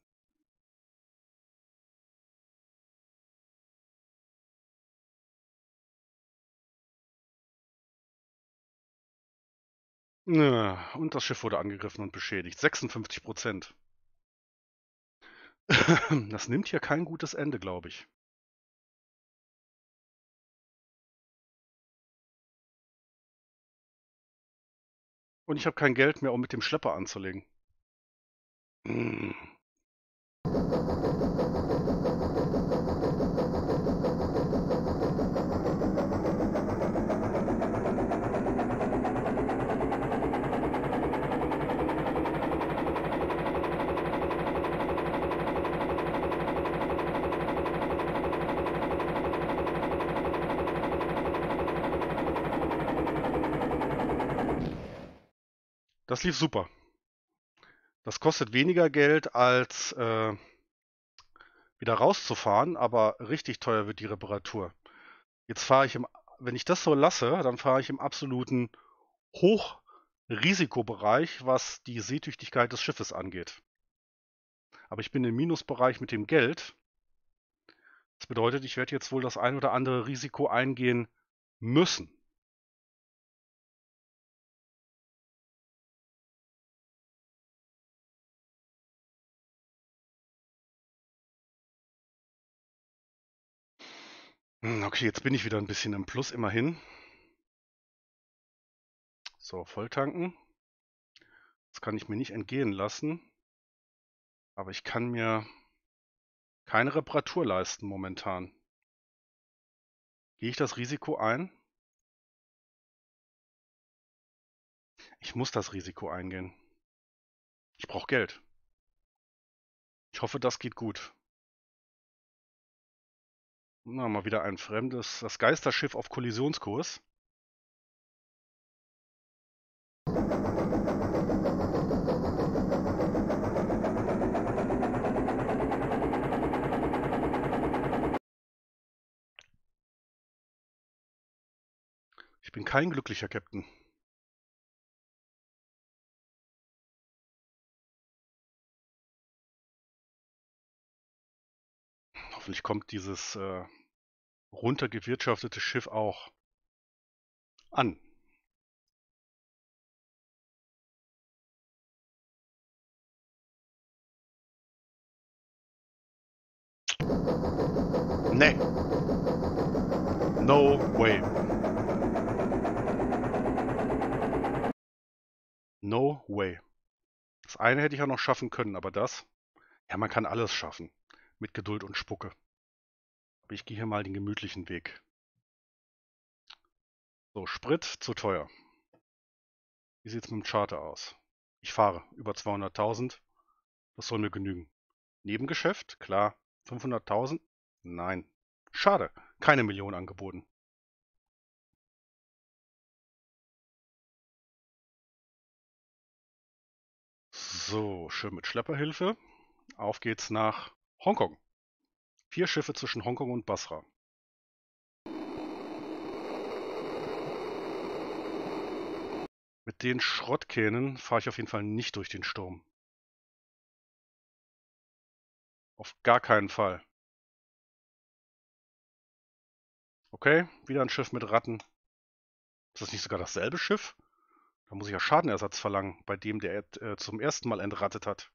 A: Ja, und das Schiff wurde angegriffen und beschädigt. 56%. Das nimmt hier kein gutes Ende, glaube ich. Und ich habe kein Geld mehr, um mit dem Schlepper anzulegen. Hm. Das lief super. Das kostet weniger Geld als wieder rauszufahren, aber richtig teuer wird die Reparatur. Jetzt fahre ich wenn ich das so lasse, dann fahre ich im absoluten Hochrisikobereich, was die Seetüchtigkeit des Schiffes angeht. Aber ich bin im Minusbereich mit dem Geld. Das bedeutet, ich werde jetzt wohl das ein oder andere Risiko eingehen müssen. Okay, jetzt bin ich wieder ein bisschen im Plus, immerhin. So, volltanken. Das kann ich mir nicht entgehen lassen. Aber ich kann mir keine Reparatur leisten momentan. Gehe ich das Risiko ein? Ich muss das Risiko eingehen. Ich brauche Geld. Ich hoffe, das geht gut. Na, mal wieder ein fremdes, das Geisterschiff auf Kollisionskurs. Ich bin kein glücklicher Captain. Hoffentlich kommt dieses runtergewirtschaftete Schiff auch an. Nee. No way. No way. Das eine hätte ich auch noch schaffen können, aber das? Ja, man kann alles schaffen. Mit Geduld und Spucke. Aber ich gehe hier mal den gemütlichen Weg. So, Sprit zu teuer. Wie sieht's mit dem Charter aus? Ich fahre über 200.000. Das soll mir genügen. Nebengeschäft? Klar. 500.000? Nein. Schade. Keine Million angeboten. So, schön mit Schlepperhilfe. Auf geht's nach Hongkong. 4 Schiffe zwischen Hongkong und Basra. Mit den Schrottkähnen fahre ich auf jeden Fall nicht durch den Sturm. Auf gar keinen Fall. Okay, wieder ein Schiff mit Ratten. Ist das nicht sogar dasselbe Schiff? Da muss ich ja Schadenersatz verlangen, bei dem der zum ersten Mal entrattet hat.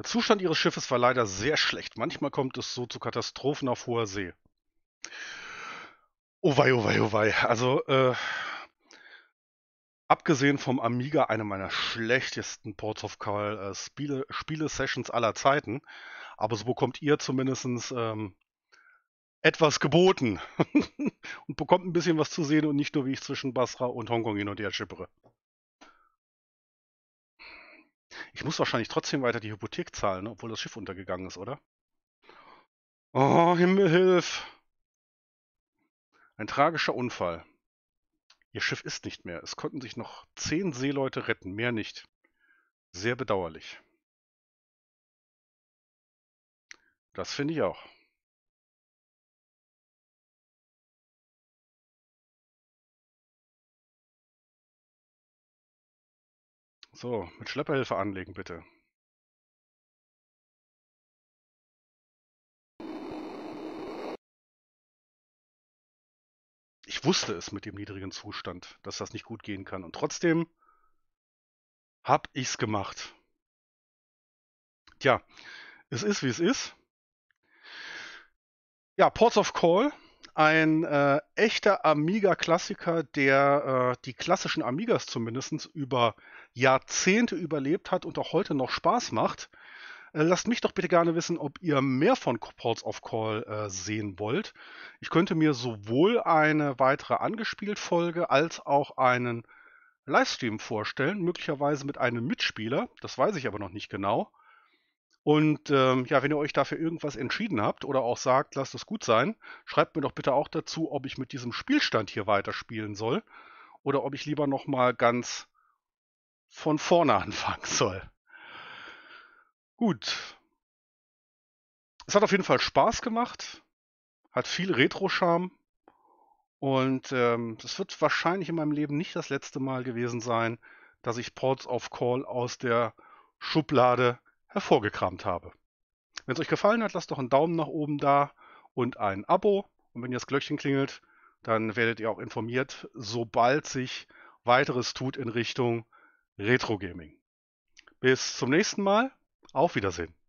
A: Der Zustand Ihres Schiffes war leider sehr schlecht. Manchmal kommt es so zu Katastrophen auf hoher See. Oh wei, oh wei, oh wei. Also, abgesehen vom Amiga eine meiner schlechtesten Ports of Call Spiele-Sessions aller Zeiten. Aber so bekommt ihr zumindest etwas geboten und bekommt ein bisschen was zu sehen und nicht nur, wie ich zwischen Basra und Hongkong hin und her schippere. Ich muss wahrscheinlich trotzdem weiter die Hypothek zahlen, ne, obwohl das Schiff untergegangen ist, oder? Oh, Himmel, hilf! Ein tragischer Unfall. Ihr Schiff ist nicht mehr. Es konnten sich noch 10 Seeleute retten, mehr nicht. Sehr bedauerlich. Das finde ich auch. So, mit Schlepperhilfe anlegen, bitte. Ich wusste es mit dem niedrigen Zustand, dass das nicht gut gehen kann. Und trotzdem hab ich's gemacht. Tja, es ist, wie es ist. Ja, Ports of Call, ein echter Amiga-Klassiker, der die klassischen Amigas zumindest über Jahrzehnte überlebt hat und auch heute noch Spaß macht. Lasst mich doch bitte gerne wissen, ob ihr mehr von Ports of Call sehen wollt. Ich könnte mir sowohl eine weitere Angespielt-Folge als auch einen Livestream vorstellen, möglicherweise mit einem Mitspieler, das weiß ich aber noch nicht genau. Und ja, wenn ihr euch dafür irgendwas entschieden habt oder auch sagt, lasst es gut sein, schreibt mir doch bitte auch dazu, ob ich mit diesem Spielstand hier weiterspielen soll oder ob ich lieber nochmal ganz von vorne anfangen soll. Gut. Es hat auf jeden Fall Spaß gemacht, hat viel Retro-Charme und das wird wahrscheinlich in meinem Leben nicht das letzte Mal gewesen sein, dass ich Ports of Call aus der Schublade hervorgekramt habe. Wenn es euch gefallen hat, lasst doch einen Daumen nach oben da und ein Abo. Und wenn ihr das Glöckchen klingelt, dann werdet ihr auch informiert, sobald sich weiteres tut in Richtung Retro Gaming. Bis zum nächsten Mal. Auf Wiedersehen.